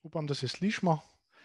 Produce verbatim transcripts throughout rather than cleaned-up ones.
Upam, da se slišimo.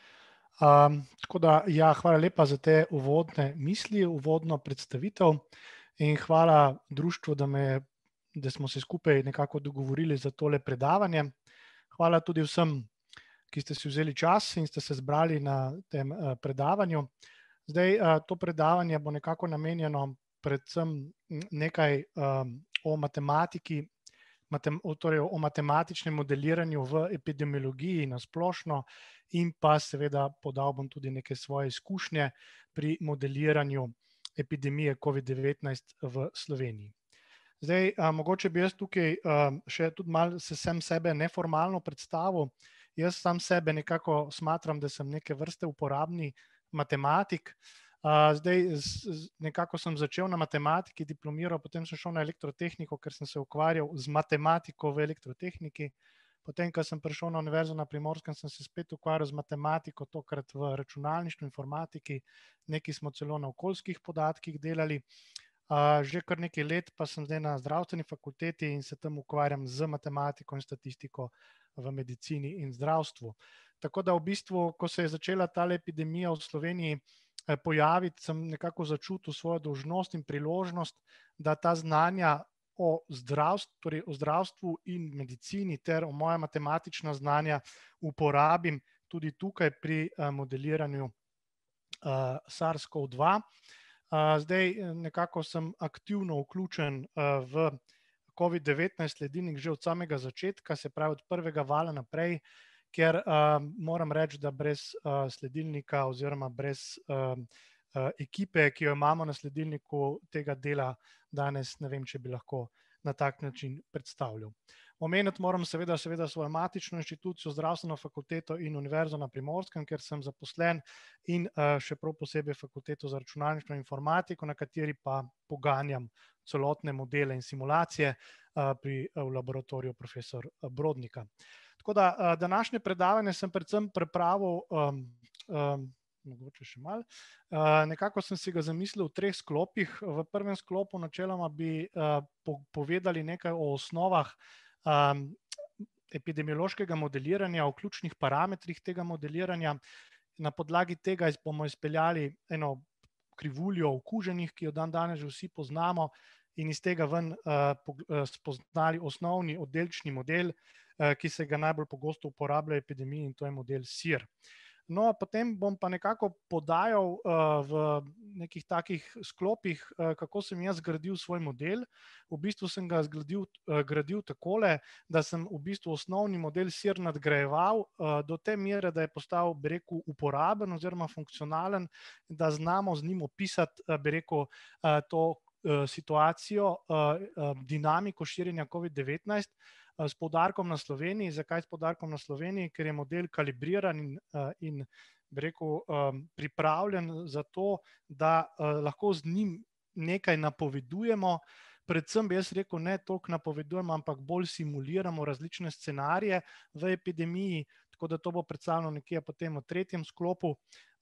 Um, tako da, ja, hvala lepa za te uvodne misli, uvodno predstavitev in hvala društvu, da, me, da smo se skupaj nekako dogovorili za tole predavanje. Hvala tudi vsem, ki ste si vzeli čas in ste se zbrali na tem uh, predavanju. Zdaj, uh, to predavanje bo nekako namenjeno predvsem nekaj um, o matematiki, Matem, torej o matematičnem modeliranju v epidemiologiji na splošno in pa seveda podal bom tudi neke svoje izkušnje pri modeliranju epidemije covid devetnajst v Sloveniji. Zdaj, a, mogoče bi jaz tukaj a, še tudi malo se sem sebe neformalno predstavil. Jaz sam sebe nekako smatram, da sem neke vrste uporabni matematik. Uh, zdaj, z, z, nekako sem začel na matematiki, diplomiral, potem sem šel na elektrotehniko, ker sem se ukvarjal z matematiko v elektrotehniki. Potem, ko sem prišel na Univerzo na Primorskem, sem se spet ukvarjal z matematiko, tokrat v računalništvu, informatiki, nekaj smo celo na okoljskih podatkih delali. Uh, že kar nekaj let pa sem zdaj na zdravstveni fakulteti in se tam ukvarjam z matematiko in statistiko v medicini in zdravstvu. Tako da v bistvu, ko se je začela ta epidemija v Sloveniji pojaviti, sem nekako začutil svojo dolžnost in priložnost, da ta znanja o zdravstvu, torej o zdravstvu in medicini ter o moja matematična znanja uporabim tudi tukaj pri modeliranju uh, SARS-CoV dva. Uh, zdaj nekako sem aktivno vključen uh, v covid devetnajst sledilnik že od samega začetka, se pravi od prvega vala naprej, ker uh, moram reči, da brez uh, sledilnika oziroma brez uh, uh, ekipe, ki jo imamo na sledilniku, tega dela danes ne vem, če bi lahko na tak način predstavljal. Omeniti moram seveda, seveda svojo matično inštitucijo, zdravstveno fakulteto in Univerzo na Primorskem, ker sem zaposlen in uh, še prav posebej fakulteto za računalništvo in informatiko, na kateri pa poganjam celotne modele in simulacije uh, pri, uh, v laboratoriju profesor Brodnika. Tako da današnje predavanje sem predvsem pripravil, um, um, mogoče še malo, uh, nekako sem si ga zamislil v treh sklopih. V prvem sklopu načeloma bi uh, po, povedali nekaj o osnovah um, epidemiološkega modeliranja, o ključnih parametrih tega modeliranja. Na podlagi tega bomo izpeljali eno krivuljo okuženih, ki jo dan danes že vsi poznamo, in iz tega ven uh, spoznali osnovni oddelčni model, ki se ga najbolj pogosto uporablja v epidemiji, in to je model S I R. No, potem bom pa nekako podajal uh, v nekih takih sklopih, uh, kako sem jaz zgradil svoj model. V bistvu sem ga zgradil, uh, gradil takole, da sem v bistvu osnovni model S I R nadgrajeval uh, do te mere, da je postal, bi rekel, uporaben oziroma funkcionalen, da znamo z njim opisati, uh, bi rekel, uh, to uh, situacijo, uh, uh, dinamiko širjenja covid devetnajst, s poudarkom na Sloveniji. Zakaj s poudarkom na Sloveniji? Ker je model kalibriran in, in bi rekel, pripravljen za to, da lahko z njim nekaj napovedujemo. Predvsem bi jaz rekel, ne toliko napovedujemo, ampak bolj simuliramo različne scenarije v epidemiji, tako da to bo predstavljeno nekje potem v tretjem sklopu.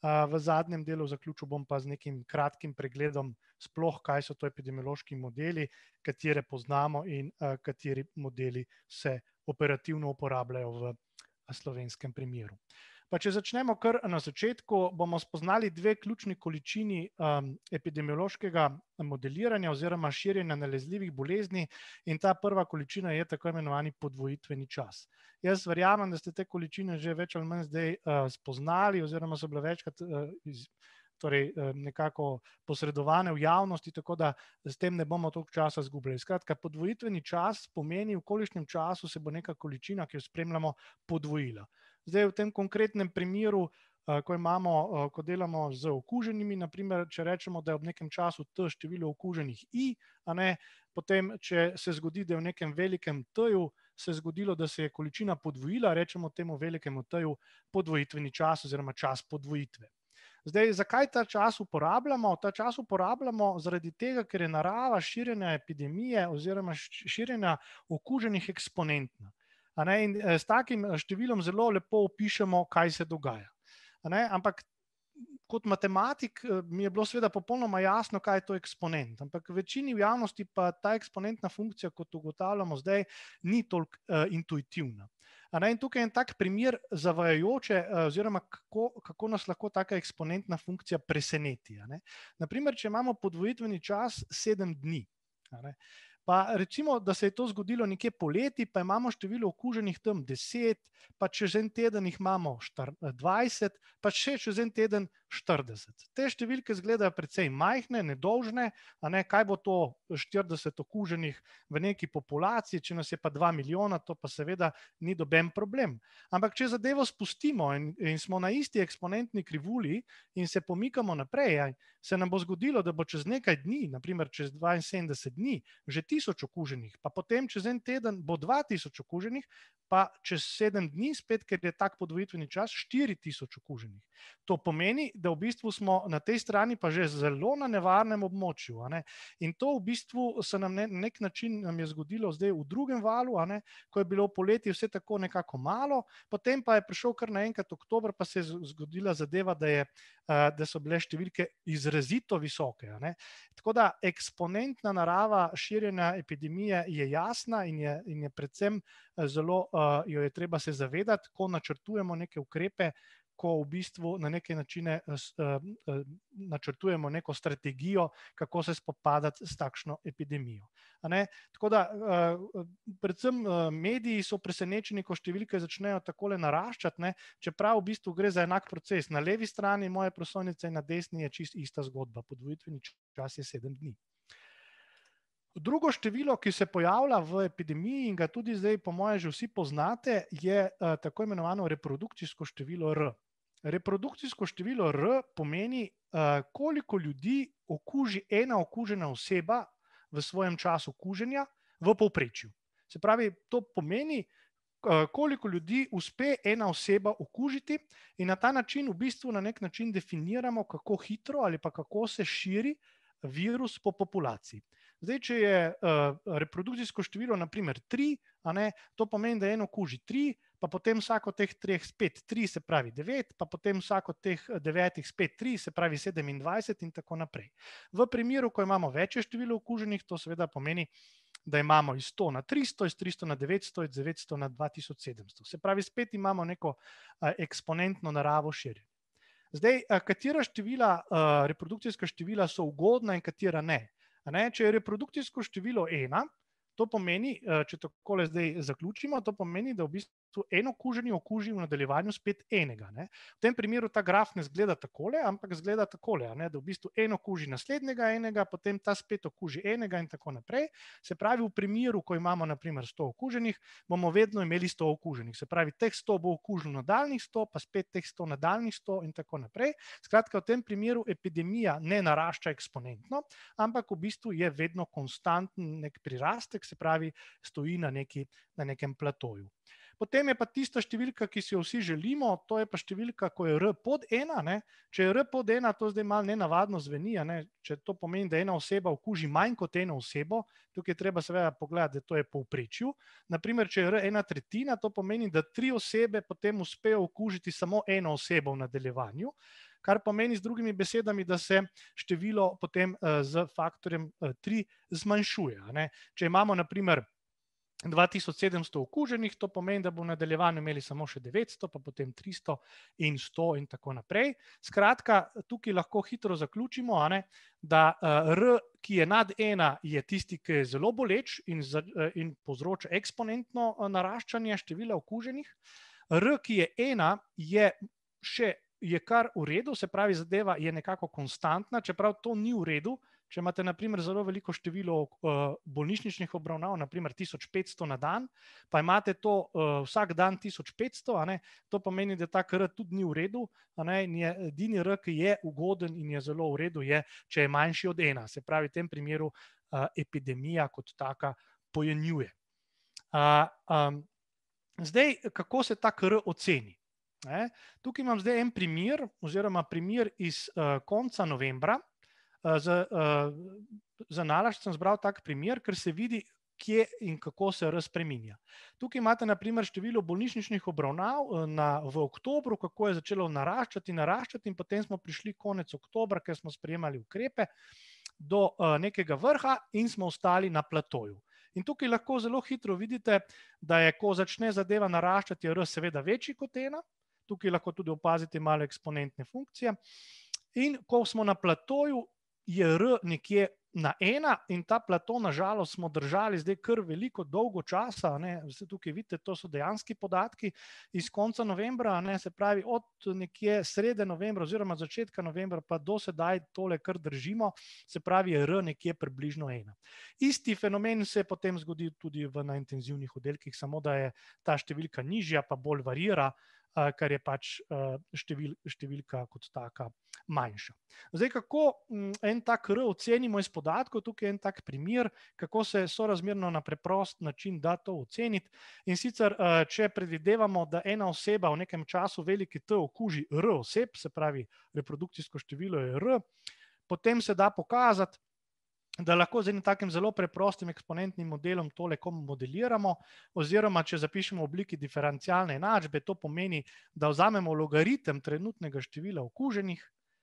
V zadnjem delu zaključil bom pa z nekim kratkim pregledom sploh, kaj so to epidemiološki modeli, katere poznamo in kateri modeli se operativno uporabljajo v slovenskem primeru. Pa če začnemo kar na začetku, bomo spoznali dve ključni količini um, epidemiološkega modeliranja oziroma širjenja nalezljivih bolezni, in ta prva količina je tako imenovani podvojitveni čas. Jaz verjamem, da ste te količine že več ali manj zdaj uh, spoznali oziroma so bile večkrat uh, iz, torej, uh, nekako posredovane v javnosti, tako da s tem ne bomo toliko časa izgubljali. Skratka, podvojitveni čas pomeni, v kolikšnem času se bo neka količina, ki jo spremljamo, podvojila. Zdaj v tem konkretnem primeru, ko, imamo, ko delamo z okuženimi, naprimer, če rečemo, da je ob nekem času T število okuženih I, a ne, potem, če se zgodi, da je v nekem velikem T-ju se je zgodilo, da se je količina podvojila, rečemo temu velikemu T-ju podvojitveni čas oziroma čas podvojitve. Zdaj, zakaj ta čas uporabljamo? Ta čas uporabljamo zaradi tega, ker je narava širjenja epidemije oziroma širjenja okuženih eksponentna. In s takim številom zelo lepo opišemo, kaj se dogaja. Ampak kot matematik mi je bilo seveda popolnoma jasno, kaj je to eksponent. Ampak v večini v javnosti pa ta eksponentna funkcija, kot ugotavljamo zdaj, ni toliko uh, intuitivna. A ne, in tukaj je en tak primer zavajajoče, oziroma kako, kako nas lahko taka eksponentna funkcija preseneti. A ne. Naprimer, če imamo podvojitveni čas sedem dni, a ne, pa recimo, da se je to zgodilo nekje poleti, pa imamo število okuženih tam deset, pa čez en teden jih imamo dvajset, pa še čez en teden štirideset. Te številke izgledajo precej majhne, nedolžne, a ne, kaj bo to štirideset okuženih v neki populaciji, če nas je pa dva milijona, to pa seveda ni noben problem. Ampak če zadevo spustimo in, in smo na isti eksponentni krivulji in se pomikamo naprej, se nam bo zgodilo, da bo čez nekaj dni, naprimer čez dvainsedemdeset dni, že tisoč okuženih, pa potem čez en teden bo dva tisoč okuženih, pa čez sedem dni spet, ker je tak podvojitveni čas, štiri tisoč okuženih. To pomeni, da v bistvu smo na tej strani pa že zelo na nevarnem območju. A ne? In to v bistvu se nam na nek način nam je zgodilo zdaj v drugem valu, a ne? Ko je bilo poleti vse tako nekako malo, potem pa je prišel kar naenkrat oktober, pa se je zgodila zadeva, da, je, da so bile številke izrazito visoke. A ne? Tako da eksponentna narava širjenja epidemije je jasna in je, in je predvsem zelo, uh, jo je treba se zavedati, ko načrtujemo neke ukrepe, ko v bistvu na neke načine uh, uh, načrtujemo neko strategijo, kako se spopadati s takšno epidemijo. A ne? Tako da uh, predvsem uh, mediji so presenečeni, ko številke začnejo takole naraščati, ne? Čeprav v bistvu gre za enak proces. Na levi strani moje prosojnice in na desni je čist ista zgodba. Podvojitveni čas je sedem dni. Drugo število, ki se pojavlja v epidemiji in ga tudi zdaj po moje že vsi poznate, je uh, tako imenovano reprodukcijsko število R. Reprodukcijsko število R pomeni, uh, koliko ljudi okuži ena okužena oseba v svojem času okuženja v povprečju. Se pravi, to pomeni, uh, koliko ljudi uspe ena oseba okužiti in na ta način v bistvu na nek način definiramo, kako hitro ali pa kako se širi virus po populaciji. Zdaj, če je uh, reprodukcijsko število naprimer tri, a ne, to pomeni, da eno okuži tri, pa potem vsako teh treh spet tri, se pravi devet, pa potem vsako teh devetih spet tri, se pravi sedemindvajset in tako naprej. V primeru, ko imamo večje število okuženih, to seveda pomeni, da imamo iz sto na tristo, iz tristo na devetsto, iz devetsto na dva tisoč sedemsto. Se pravi, spet imamo neko uh, eksponentno naravo širjenja. Zdaj, uh, katera števila, uh, reprodukcijska števila so ugodna in katera ne? Ne, če je reprodukcijsko število ena, to pomeni, če takole zdaj zaključimo, to pomeni, da v bistvu en okuženi okuži v nadaljevanju spet enega. Ne. V tem primeru ta graf ne zgleda takole, ampak zgleda takole, ne, da v bistvu en okuži naslednjega enega, potem ta spet okuži enega in tako naprej. Se pravi, v primeru, ko imamo naprimer sto okuženih, bomo vedno imeli sto okuženih. Se pravi, teh sto bo okužilo nadaljnih sto, pa spet teh sto nadaljnih sto in tako naprej. Skratka, v tem primeru epidemija ne narašča eksponentno, ampak v bistvu je vedno konstanten nek prirastek, se pravi, stoji na, neki, na nekem platoju. Potem je pa tista številka, ki si jo vsi želimo, to je pa številka, ko je R pod ena. Ne? Če je R pod ena, to zdaj malo nenavadno zveni, ne? Če to pomeni, da ena oseba okuži manj kot eno osebo, tukaj je treba seveda pogledati, da to je povprečju. Naprimer, če je R ena tretjina, to pomeni, da tri osebe potem uspejo okužiti samo eno osebo v nadaljevanju, kar pomeni z drugimi besedami, da se število potem z faktorjem tri zmanjšuje. Ne? Če imamo naprimer dva tisoč sedemsto okuženih, to pomeni, da bo v nadaljevanju imeli samo še devetsto, pa potem tristo in sto in tako naprej. Skratka, tukaj lahko hitro zaključimo, a ne, da R, ki je nad ena, je tisti, ki je zelo boleč in, in povzroča eksponentno naraščanje števila okuženih. R, ki je ena, je še je kar v redu, se pravi, zadeva je nekako konstantna, čeprav to ni v redu. Če imate naprimer zelo veliko število uh, bolnišničnih obravnav, naprimer tisoč petsto na dan, pa imate to uh, vsak dan tisoč petsto, a ne, to pomeni, da ta R tudi ni v redu, a ne, in je edini R, ki je ugoden in je zelo v redu, je, če je manjši od ena. Se pravi, v tem primeru uh, epidemija kot taka pojenjuje. Uh, um, zdaj, kako se ta R oceni? Ne? Tukaj imam zdaj en primer, oziroma primer iz uh, konca novembra. Uh, za, uh, za nalašč sem zbral tak primer, ker se vidi, kje in kako se R spreminja. Tukaj imate na primer število bolnišničnih obravnav na, v oktobru, kako je začelo naraščati, naraščati in potem smo prišli konec oktobra, ker smo sprejemali ukrepe, do uh, nekega vrha in smo ostali na platoju. In tukaj lahko zelo hitro vidite, da je, ko začne zadeva naraščati, je R seveda večji kot ena. Tukaj lahko tudi opazite malo eksponentne funkcije. In ko smo na platoju, je R nekje na ena in ta plato, nažalost, smo držali zdaj kar veliko dolgo časa. Ne. Tukaj vidite, to so dejanski podatki iz konca novembra, ne. Se pravi, od nekje srede novembra oziroma začetka novembra pa do sedaj tole kar držimo, se pravi, je R nekje približno ena. Isti fenomen se je potem zgodil tudi v najintenzivnih oddelkih, samo da je ta številka nižja pa bolj varira, kar je pač števil, številka kot taka manjša. Zdaj, kako en tak R ocenimo iz podatkov, tukaj je en tak primer, kako se sorazmerno na preprost način da to oceniti. In sicer, če predvidevamo, da ena oseba v nekem času veliki T okuži R oseb, se pravi, reprodukcijsko število je R, potem se da pokazati, da lahko z enim takim zelo preprostim eksponentnim modelom tole komu modeliramo, oziroma če zapišemo v obliki diferencialne enačbe, to pomeni, da vzamemo logaritem trenutnega števila okuženih,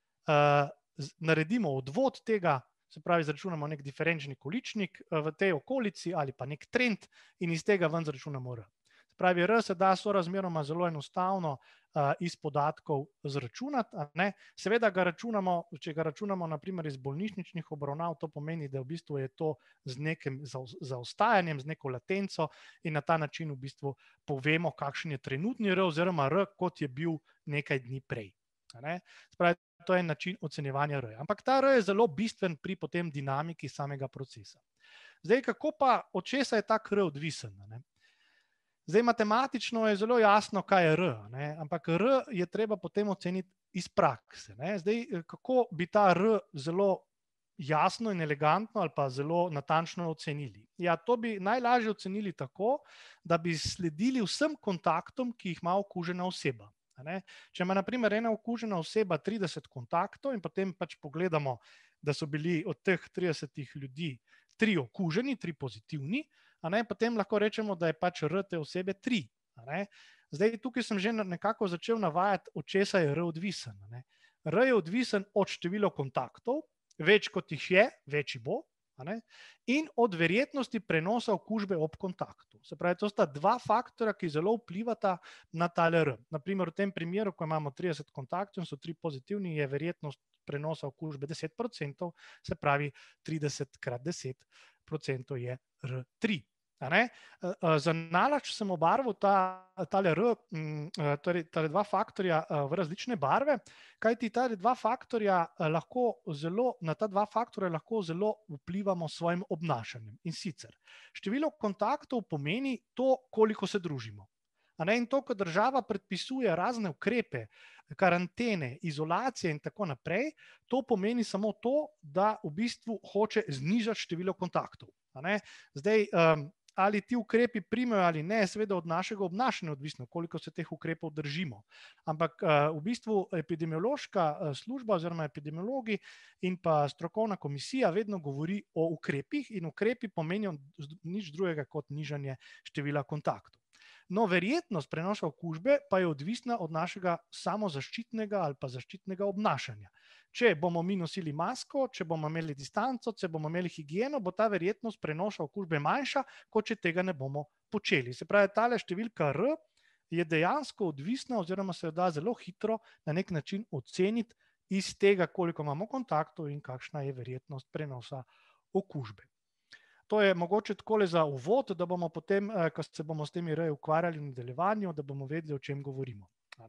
uh, naredimo odvod tega, se pravi, zračunamo nek diferenčni količnik v tej okolici ali pa nek trend in iz tega ven zračunamo R. Se pravi, R se da sorazmeroma zelo enostavno uh, iz podatkov zračunati. Ne? Seveda ga računamo, če ga računamo na primer iz bolnišničnih obravnav, to pomeni, da v bistvu je to z nekim zaostajanjem, z neko latenco in na ta način v bistvu povemo, kakšen je trenutni R oziroma R, kot je bil nekaj dni prej. Ne? Se pravi, to je način ocenjevanja R. Ampak ta R je zelo bistven pri potem dinamiki samega procesa. Zdaj, kako pa, od česa je tak R odvisen? Ne? Zdaj, matematično je zelo jasno, kaj je R, ne? Ampak R je treba potem oceniti iz prakse. Ne? Zdaj, kako bi ta R zelo jasno in elegantno ali pa zelo natančno ocenili? Ja, to bi najlažje ocenili tako, da bi sledili vsem kontaktom, ki jih ima okužena oseba. Ne? Če ima na primer ena okužena oseba trideset kontaktov in potem pač pogledamo, da so bili od teh tridesetih ljudi tri okuženi, tri pozitivni, a ne, potem lahko rečemo, da je pač R te osebe tri. A ne. Zdaj, tukaj sem že nekako začel navajati, od česa je R odvisen. A ne. R je odvisen od števila kontaktov, več kot jih je, večji bo, a ne, in od verjetnosti prenosa okužbe ob kontaktu. Se pravi, to sta dva faktora, ki zelo vplivata na tale R. Naprimer, v tem primeru, ko imamo trideset kontaktov in so tri pozitivni, je verjetnost prenosa okužbe deset procentov, se pravi trideset krat deset procentov je R tri. A ne? Za nalašč sem obarval ta, tale R, torej tale dva faktorja v različne barve, kajti tale dva faktorja lahko zelo, na ta dva faktorja lahko zelo vplivamo s svojim obnašanjem. In sicer, število kontaktov pomeni to, koliko se družimo. A ne? In to, ko država predpisuje razne ukrepe, karantene, izolacije in tako naprej, to pomeni samo to, da v bistvu hoče znižati število kontaktov. A ne? Zdaj, um, ali ti ukrepi primejo ali ne, seveda od našega obnašanja odvisno, koliko se teh ukrepov držimo. Ampak uh, v bistvu epidemiološka služba oziroma epidemiologi in pa strokovna komisija vedno govori o ukrepih in ukrepi pomenijo nič drugega kot nižanje števila kontaktov. No, verjetnost prenosa okužbe pa je odvisna od našega samozaščitnega ali pa zaščitnega obnašanja. Če bomo mi nosili masko, če bomo imeli distanco, če bomo imeli higieno, bo ta verjetnost prenosa okužbe manjša, kot če tega ne bomo počeli. Se pravi, tale številka R je dejansko odvisna oziroma se jo da zelo hitro na nek način oceniti iz tega, koliko imamo kontaktov in kakšna je verjetnost prenosa okužbe. To je mogoče takole za uvod, da bomo potem, ko se bomo s temi R ukvarjali v nadaljevanju, da bomo vedeli, o čem govorimo.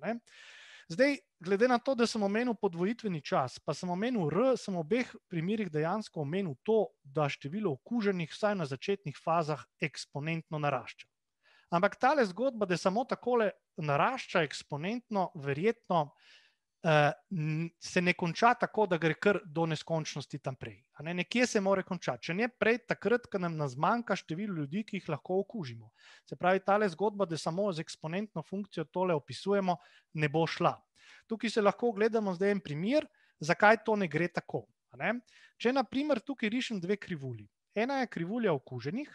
Zdaj, glede na to, da sem omenil podvojitveni čas, pa sem omenil R, sem v obeh primerih dejansko omenil to, da število okuženih vsaj na začetnih fazah eksponentno narašča. Ampak tale zgodba, da samo takole narašča eksponentno, verjetno se ne konča tako, da gre kar do neskončnosti tam prej. Ne, nekje se mora končati. Če ne prej, takrat, ko nam zmanjka število ljudi, ki jih lahko okužimo. Se pravi, tale zgodba, da samo z eksponentno funkcijo tole opisujemo, ne bo šla. Tukaj se lahko gledamo zdaj en primer, zakaj to ne gre tako. Ne? Če na primer tukaj rišem dve krivulji. Ena je krivulja okuženih,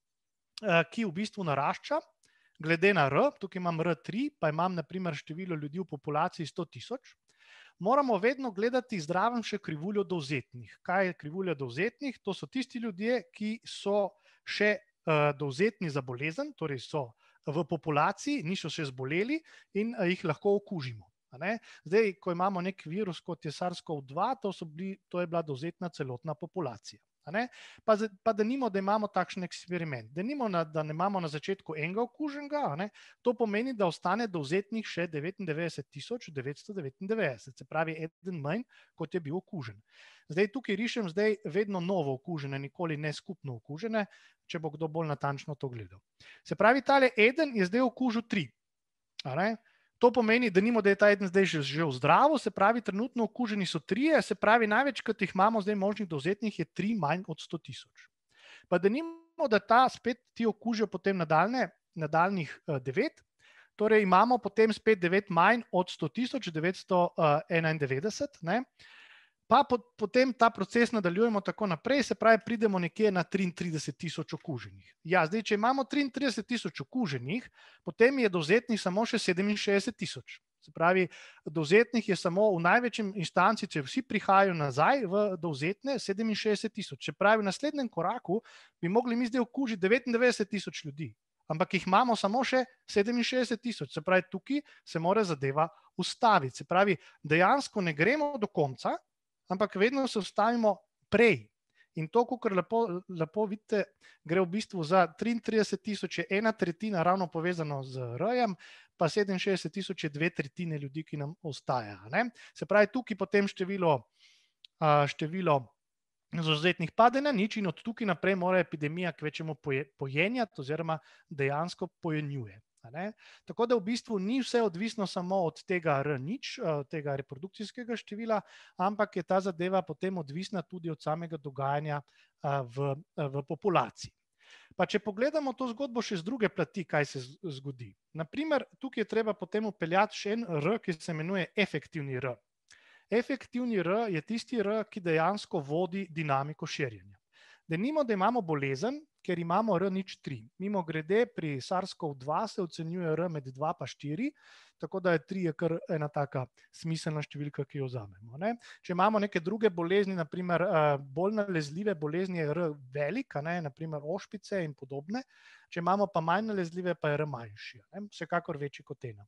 ki v bistvu narašča, glede na R, tukaj imam R tri, pa imam na primer število ljudi v populaciji sto tisoč, moramo vedno gledati zraven še krivuljo dovzetnih. Kaj je krivulja dovzetnih? To so tisti ljudje, ki so še uh, dovzetni za bolezen, torej so v populaciji, niso še zboleli in uh, jih lahko okužimo. Zdaj, ko imamo nek virus, kot je SARS-CoV dva, to, so bili, to je bila dovzetna celotna populacija. Pa, pa da nimo, da imamo takšen eksperiment. Da nimo, na, da ne imamo na začetku enega okuženega, to pomeni, da ostane dovzetnih še devetindevetdeset tisoč devetsto devetindevetdeset, se pravi eden manj, kot je bil okužen. Zdaj tukaj rišem zdaj vedno novo okužene, nikoli ne skupno okužene, če bo kdo bolj natančno to gledal. Se pravi, tale eden je zdaj okužil tri. To pomeni, da nimo, da je ta eden zdaj že, že v zdravo, se pravi, trenutno okuženi so trije, se pravi, največ, kot jih imamo zdaj možnih dovzetnih, je tri manj od sto tisoč. Pa da nimo, da ta spet ti okužijo potem nadaljne, nadaljnih uh, devet, torej imamo potem spet devet manj od sto tisoč devetsto enaindevetdeset, ne? Pa po, potem ta proces nadaljujemo tako naprej, se pravi, pridemo nekje na triintrideset tisoč okuženih. Ja, zdaj, če imamo triintrideset tisoč okuženih, potem je dovzetnih samo še sedeminšestdeset tisoč. Se pravi, dovzetnih je samo v največjem instanci, če vsi prihajajo nazaj v dovzetne, sedeminšestdeset tisoč. Se pravi, v naslednjem koraku bi mogli mi zdaj okužiti devetindevetdeset tisoč ljudi, ampak jih imamo samo še sedeminšestdeset tisoč. Se pravi, tukaj se mora zadeva ustaviti. Se pravi, dejansko ne gremo do konca, ampak vedno se ustavimo prej. In to, kakor lepo, lepo vidite, gre v bistvu za triintrideset tisoč, je ena tretjina ravno povezano z R-jem, pa sedeminšestdeset tisoč je dve tretjine ljudi, ki nam ostaja. Ne? Se pravi, tukaj potem število, število dovzetnih pade na nič in od tukaj naprej mora epidemija kvečemu pojenjati oziroma dejansko pojenjuje. Tako da v bistvu ni vse odvisno samo od tega R nič, tega reprodukcijskega števila, ampak je ta zadeva potem odvisna tudi od samega dogajanja v, v populaciji. Pa če pogledamo to zgodbo še z druge plati, kaj se zgodi. Naprimer, tukaj je treba potem upeljati še en R, ki se imenuje efektivni R. Efektivni R je tisti R, ki dejansko vodi dinamiko širjenja. Denimo, da imamo bolezen, ker imamo R nič tri. Mimo grede, pri SARS-CoV dva se ocenjuje R med dva pa štiri, tako da je tri je kar ena taka smiselna številka, ki jo vzamemo. Ne? Če imamo neke druge bolezni, naprimer bolj nalezljive bolezni, je R velik, ne? Naprimer ošpice in podobne. Če imamo pa manj nalezljive, pa je R manjši, ne? Vsekakor večji kot ena.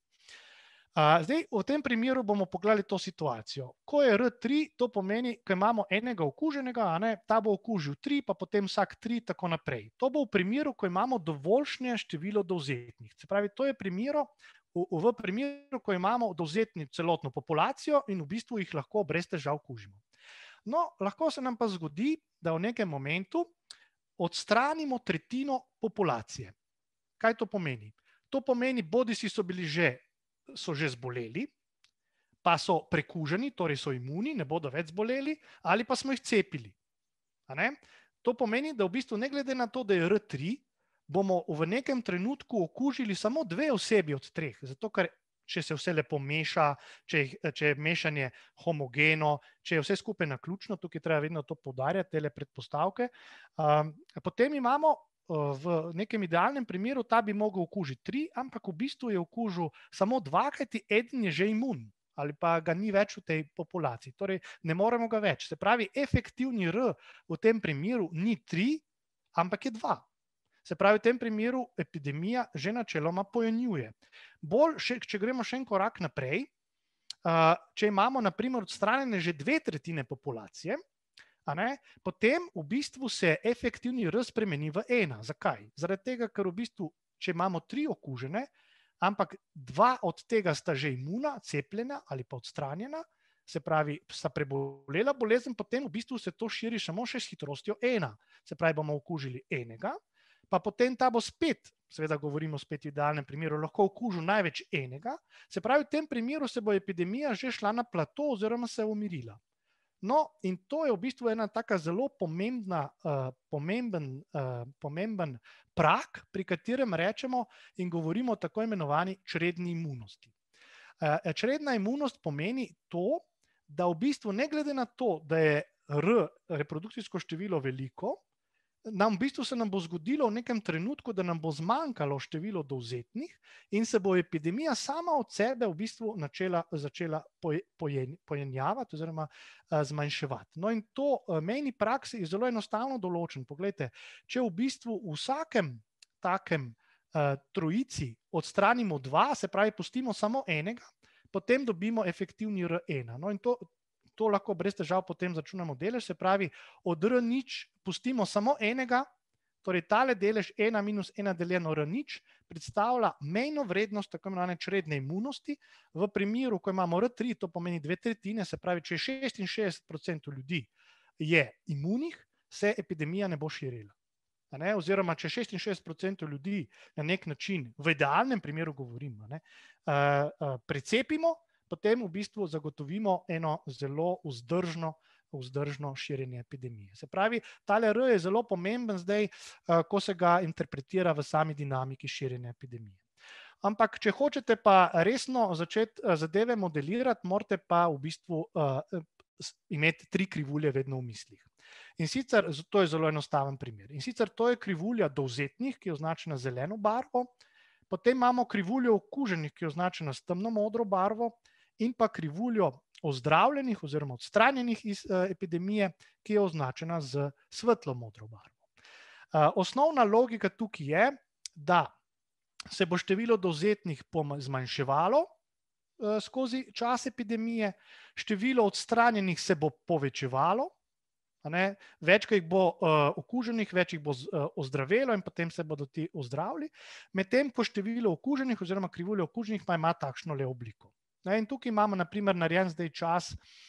Zdaj, v tem primeru bomo pogledali to situacijo. Ko je R tri, to pomeni, ko imamo enega okuženega, ne, ta bo okužil tri, pa potem vsak tri, tako naprej. To bo v primeru, ko imamo dovoljšnje število dovzetnih. Se pravi, to je primeru, v, v primeru, ko imamo dovzetni celotno populacijo in v bistvu jih lahko brez težav okužimo. No, lahko se nam pa zgodi, da v nekem momentu odstranimo tretjino populacije. Kaj to pomeni? To pomeni, bodisi so bili že so že zboleli, pa so prekuženi, torej so imuni, ne bodo več zboleli, ali pa smo jih cepili. To pomeni, da v bistvu ne glede na to, da je R tri, bomo v nekem trenutku okužili samo dve osebi od treh, zato ker če se vse lepo meša, če, če je mešanje homogeno, če je vse skupaj naključno, tukaj treba vedno to poudarjati, tele predpostavke, um, potem imamo v nekem idealnem primeru ta bi mogel okužiti tri, ampak v bistvu je okužil samo dva, kajti eden je že imun ali pa ga ni več v tej populaciji. Torej, ne moremo ga več. Se pravi, efektivni R v tem primeru ni tri, ampak je dva. Se pravi, v tem primeru epidemija že načeloma pojenjuje. Bolj, še, če gremo še en korak naprej, če imamo na primer odstranjene že dve tretjine populacije, a ne, potem v bistvu se efektivni R spremeni v ena. Zakaj? Zaradi tega, ker v bistvu, če imamo tri okužene, ampak dva od tega sta že imuna, cepljena ali pa odstranjena, se pravi, sta prebolela bolezen, potem v bistvu se to širi samo še s hitrostjo ena. Se pravi, bomo okužili enega, pa potem ta bo spet, seveda govorimo spet v idealnem primeru, lahko okužil največ enega, se pravi, v tem primeru se bo epidemija že šla na plato oziroma se umirila. No, in to je v bistvu ena taka zelo pomembna, uh, pomemben, uh, pomemben prak, pri katerem rečemo in govorimo o tako imenovani čredni imunosti. Uh, čredna imunost pomeni to, da v bistvu ne glede na to, da je R reprodukcijsko število veliko, nam v bistvu se nam bo zgodilo v nekem trenutku, da nam bo zmanjkalo število dovzetnih in se bo epidemija sama od sebe v bistvu načela, začela pojen, pojenjavati oziroma uh, zmanjševati. No in to uh, mejni praksi je zelo enostavno določen. Poglejte, če v bistvu v vsakem takem uh, trojici odstranimo dva, se pravi, pustimo samo enega, potem dobimo efektivni R ena. No in to To lahko brez težav potem začunamo delež, se pravi, od R nič pustimo samo enega, torej tale delež ena minus ena deljeno R nič predstavlja mejno vrednost tako imenovane čredne imunosti. V primeru, ko imamo R tri, to pomeni dve tretjine, se pravi, če šestinšestdeset procentov ljudi je imunih, se epidemija ne bo širila. Ne? Oziroma, če šestinšestdeset procentov ljudi na nek način, v idealnem primeru govorimo, ne, uh, uh, precepimo, potem v bistvu zagotovimo eno zelo vzdržno, vzdržno širjenje epidemije. Se pravi, tale R je zelo pomemben zdaj, ko se ga interpretira v sami dinamiki širjenja epidemije. Ampak, če hočete pa resno začeti zadeve modelirati, morate pa v bistvu uh, imeti tri krivulje vedno v mislih. In sicer, to je zelo enostaven primer. In sicer to je krivulja dovzetnih, ki je označena zeleno barvo, potem imamo krivuljo okuženih, ki je označena s temno modro barvo, in pa krivuljo ozdravljenih oziroma odstranjenih iz uh, epidemije, ki je označena z svetlo modro barvo. Uh, osnovna logika tukaj je, da se bo število dovzetnih zmanjševalo uh, skozi čas epidemije, število odstranjenih se bo povečevalo, ne? Več, ko jih bo uh, okuženih, več jih bo uh, ozdravelo in potem se bodo ti ozdravili, medtem ko število okuženih oziroma krivulja okuženih pa ima takšno le obliko. In tukaj imamo naprimer narejen zdaj čas,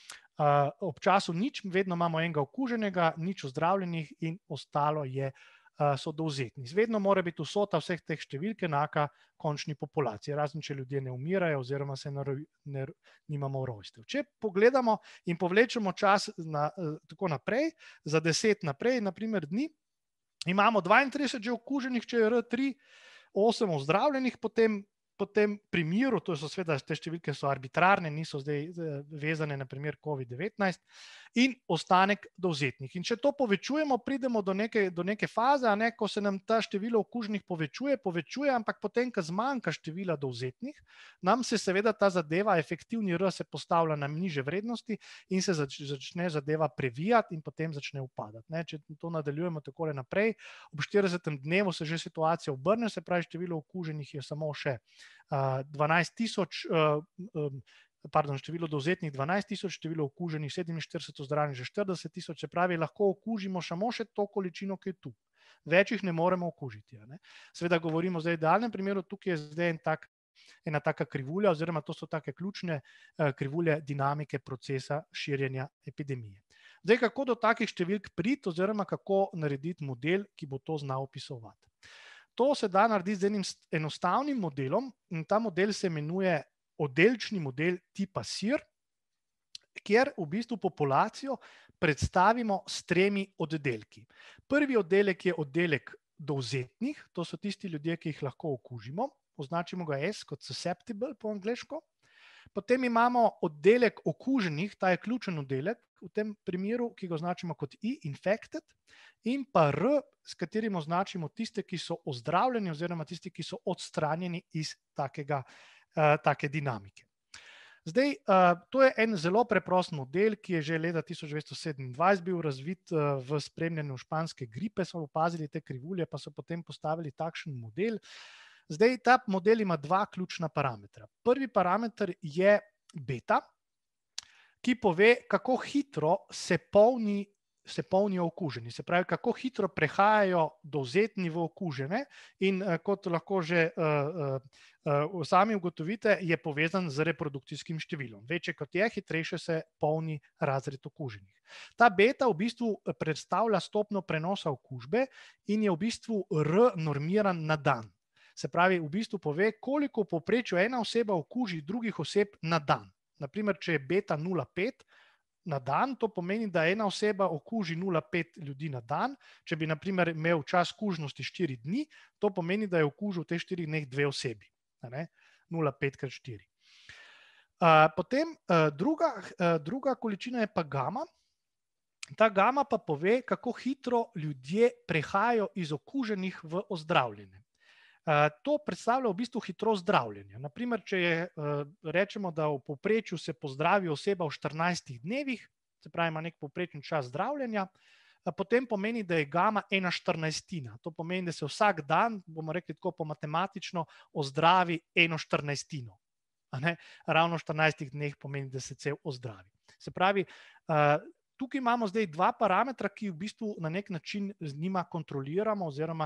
uh, ob času nič, vedno imamo enega okuženega, nič ozdravljenih in ostalo je, uh, so dovzetni. Vedno mora biti vsota vseh teh številk enaka končni populaciji, razen če ljudje ne umirajo oziroma se ne, ne, nimamo rojstev. Če pogledamo in povlečemo čas na, uh, tako naprej, za deset naprej, naprimer dni, imamo dvaintrideset že okuženih, če je R tri, osem ozdravljenih, potem po tem primeru, to so seveda te številke so arbitrarne, niso zdaj vezane na primer covid devetnajst, in ostanek dovzetnih. In če to povečujemo, pridemo do neke, do neke faze, a ne, ko se nam ta število okuženih povečuje, povečuje, ampak potem, ko zmanjka števila dovzetnih, nam se seveda ta zadeva, efektivni R se postavlja na nižje vrednosti in se zač, začne zadeva previjati in potem začne upadati. Ne, če to nadaljujemo takole naprej, ob štiridesetem dnevu se že situacija obrne, se pravi, število okuženih je samo še uh, dvanajst tisoč, uh, um, pardon, število dovzetnih dvanajst tisoč, število okuženih sedeminštirideset, ozdravljenih že štirideset tisoč, se pravi, lahko okužimo samo še to količino, ki je tu. Več jih ne moremo okužiti. Ne? Seveda govorimo zdaj v idealnem primeru, tukaj je zdaj en tak, ena taka krivulja, oziroma to so take ključne uh, krivulje dinamike procesa širjenja epidemije. Zdaj, kako do takih številk priti, oziroma kako narediti model, ki bo to znal opisovati. To se da narediti z enim enostavnim modelom in ta model se imenuje oddelčni model tipa S I R, kjer v bistvu populacijo predstavimo s tremi oddelki. Prvi oddelek je oddelek dovzetnih, to so tisti ljudje, ki jih lahko okužimo, označimo ga S kot susceptible po angleško. Potem imamo oddelek okuženih, ta je ključen oddelek v tem primeru, ki ga označimo kot I, infected, in pa R, s katerim označimo tiste, ki so ozdravljeni oziroma tisti, ki so odstranjeni iz takega, uh, take dinamike. Zdaj, uh, to je en zelo preprost model, ki je že leta tisoč devetsto sedemindvajset bil razvit uh, v spremljanju španske gripe, so opazili te krivulje, pa so potem postavili takšen model. Zdaj, ta model ima dva ključna parametra. Prvi parameter je beta, ki pove, kako hitro se, polni, se polnijo okuženi. Se pravi, kako hitro prehajajo dovzetni v okužene in kot lahko že uh, uh, sami ugotovite, je povezan z reprodukcijskim številom. Večje kot je, hitrejše se polni razred okuženih. Ta beta v bistvu predstavlja stopnjo prenosa okužbe in je v bistvu R normiran na dan. Se pravi, v bistvu pove, koliko v povprečju ena oseba okuži drugih oseb na dan. Naprimer, če je beta nula celih pet na dan, to pomeni, da ena oseba okuži nula celih pet ljudi na dan. Če bi naprimer imel čas kužnosti štiri dni, to pomeni, da je okužil v teh štirih dneh dve osebi. nula celih pet krat štiri. Potem druga, druga količina je pa gama. Ta gama pa pove, kako hitro ljudje prehajajo iz okuženih v ozdravljene. To predstavlja v bistvu hitrost zdravljenja. Naprimer, če je, rečemo, da v povprečju se pozdravi oseba v štirinajstih dnevih, se pravi, ima nek povprečen čas zdravljenja, potem pomeni, da je gama ena štirinajstina. To pomeni, da se vsak dan, bomo rekli tako po matematično, ozdravi eno štirinajstino. Ravno v štirinajstih dneh pomeni, da se cel ozdravi. Se pravi, tukaj imamo zdaj dva parametra, ki v bistvu na nek način z njima kontroliramo oziroma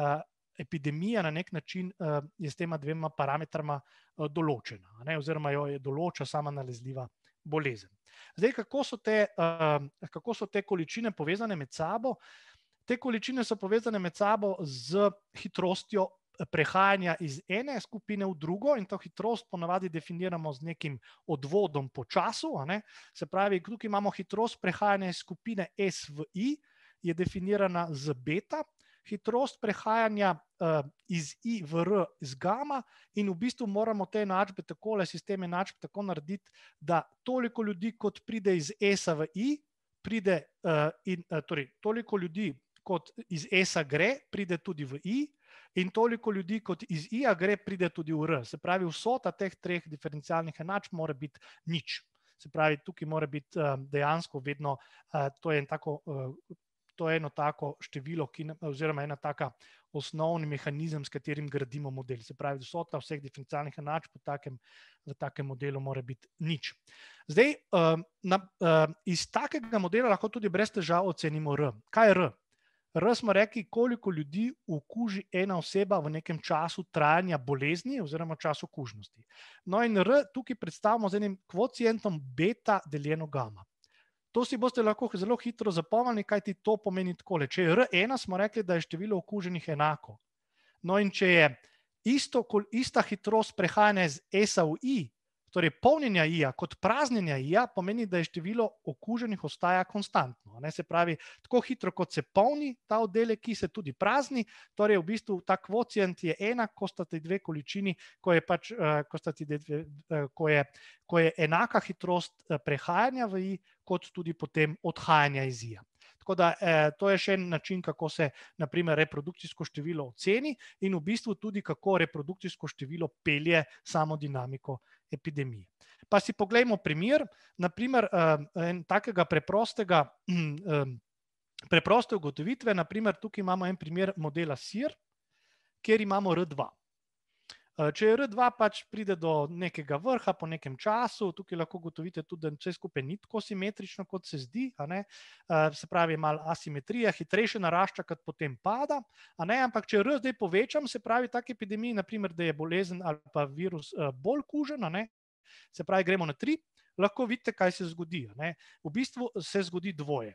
epidemija na nek način je s tema dvema parametrama določena, oziroma jo je določa sama nalezljiva bolezen. Zdaj, kako so te, kako so te količine povezane med sabo? Te količine so povezane med sabo z hitrostjo prehajanja iz ene skupine v drugo in to hitrost ponavadi definiramo z nekim odvodom po času. Se pravi, tukaj imamo hitrost prehajanja iz skupine S v I, je definirana z beta, hitrost prehajanja uh, iz I v R z gama in v bistvu moramo te enačbe takole, sistem enačb tako narediti, da toliko ljudi, kot pride iz S-a v I, pride, uh, in, uh, torej, toliko ljudi, kot iz S-a gre, pride tudi v I in toliko ljudi, kot iz I-a gre, pride tudi v R. Se pravi, vsota teh treh diferencialnih enačb mora biti nič. Se pravi, tukaj mora biti uh, dejansko vedno, uh, to je en tako... Uh, To je eno tako število, ki, oziroma ena taka osnovni mehanizem, s katerim gradimo model. Se pravi, vsota vseh diferencialnih enačb v takem, v takem modelu mora biti nič. Zdaj, na, iz takega modela lahko tudi brez težav ocenimo R. Kaj je R? R smo rekli, koliko ljudi okuži ena oseba v nekem času trajanja bolezni oziroma času kužnosti. No in R tukaj predstavimo z enim kvocientom beta deljeno gama. To si boste lahko zelo hitro zapomnili, kaj ti to pomeni takole. Če je R ena, smo rekli, da je število okuženih enako. No in če je isto, ista hitrost prehajanja iz S-a v I, torej polnjenja I-a kot praznjenja I-a, pomeni, da je število okuženih ostaja konstantno. Se pravi, tako hitro, kot se polni ta oddelek, ki se tudi prazni, torej v bistvu ta kvocient je enak, ko sta ti dve količini, ko je, pač, ko sta ti dve, ko je, ko je enaka hitrost prehajanja v I, kot tudi potem odhajanja iz I-a. Tako da eh, to je še en način, kako se naprimer reprodukcijsko število oceni in v bistvu tudi, kako reprodukcijsko število pelje samo dinamiko epidemije. Pa si poglejmo primer, naprimer eh, en takega preprostega, eh, preproste ugotovitve, naprimer tukaj imamo en primer modela S I R, kjer imamo R dva. Če je R dva pač pride do nekega vrha po nekem času, tukaj lahko ugotovite tudi, da vse skupaj ni tako simetrično, kot se zdi, a ne? Se pravi, malo asimetrija, hitrejše narašča, kot potem pada, a ne? Ampak če R zdaj povečam, se pravi, tak epidemiji, naprimer, da je bolezen ali pa virus bolj kužen, a ne? Se pravi, gremo na tri, lahko vidite, kaj se zgodi, a ne? V bistvu se zgodi dvoje.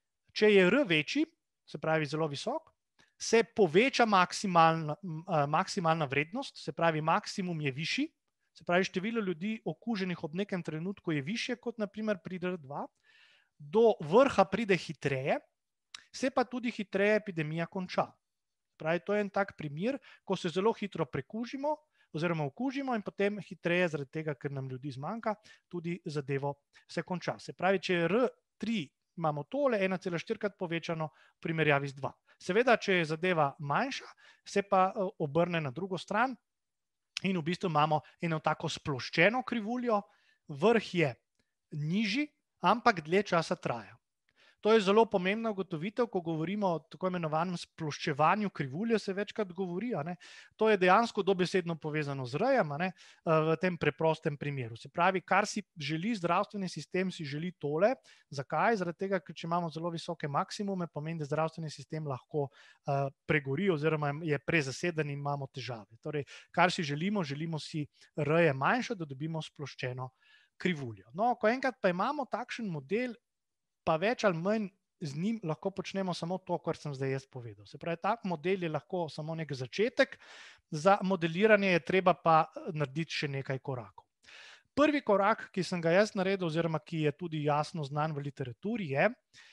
Če je R večji, se pravi, zelo visok, se poveča maksimalna, maksimalna vrednost, se pravi, maksimum je višji, se pravi, število ljudi okuženih ob nekem trenutku je višje, kot naprimer pri R dva, do vrha pride hitreje, se pa tudi hitreje epidemija konča. Pravi, to je en tak primer, ko se zelo hitro prekužimo, oziroma okužimo in potem hitreje, zaradi tega, ker nam ljudi zmanjka, tudi zadevo se konča. Se pravi, če je R tri, imamo tole ena cela štirikrat povečano v primerjavi z dva. Seveda, če je zadeva manjša, se pa obrne na drugo stran in v bistvu imamo eno tako sploščeno krivuljo, vrh je nižji, ampak dlje časa traja. To je zelo pomembna ugotovitev, ko govorimo o tako imenovanem sploščevanju krivulje, se večkrat govori, a ne? To je dejansko dobesedno povezano z R-jem, a ne? V tem preprostem primeru. Se pravi, kar si želi zdravstveni sistem, si želi tole. Zakaj? Zaradi tega, ker če imamo zelo visoke maksimume, pomeni, da zdravstveni sistem lahko uh, pregori oziroma je prezaseden in imamo težave. Torej, kar si želimo, želimo si R-je manjše, da dobimo sploščeno krivuljo. No, ko enkrat pa imamo takšen model, pa več ali manj z njim lahko počnemo samo to, kar sem zdaj jaz povedal. Se pravi, tak model je lahko samo nek začetek, za modeliranje je treba pa narediti še nekaj korakov. Prvi korak, ki sem ga jaz naredil, oziroma ki je tudi jasno znan v literaturi, je,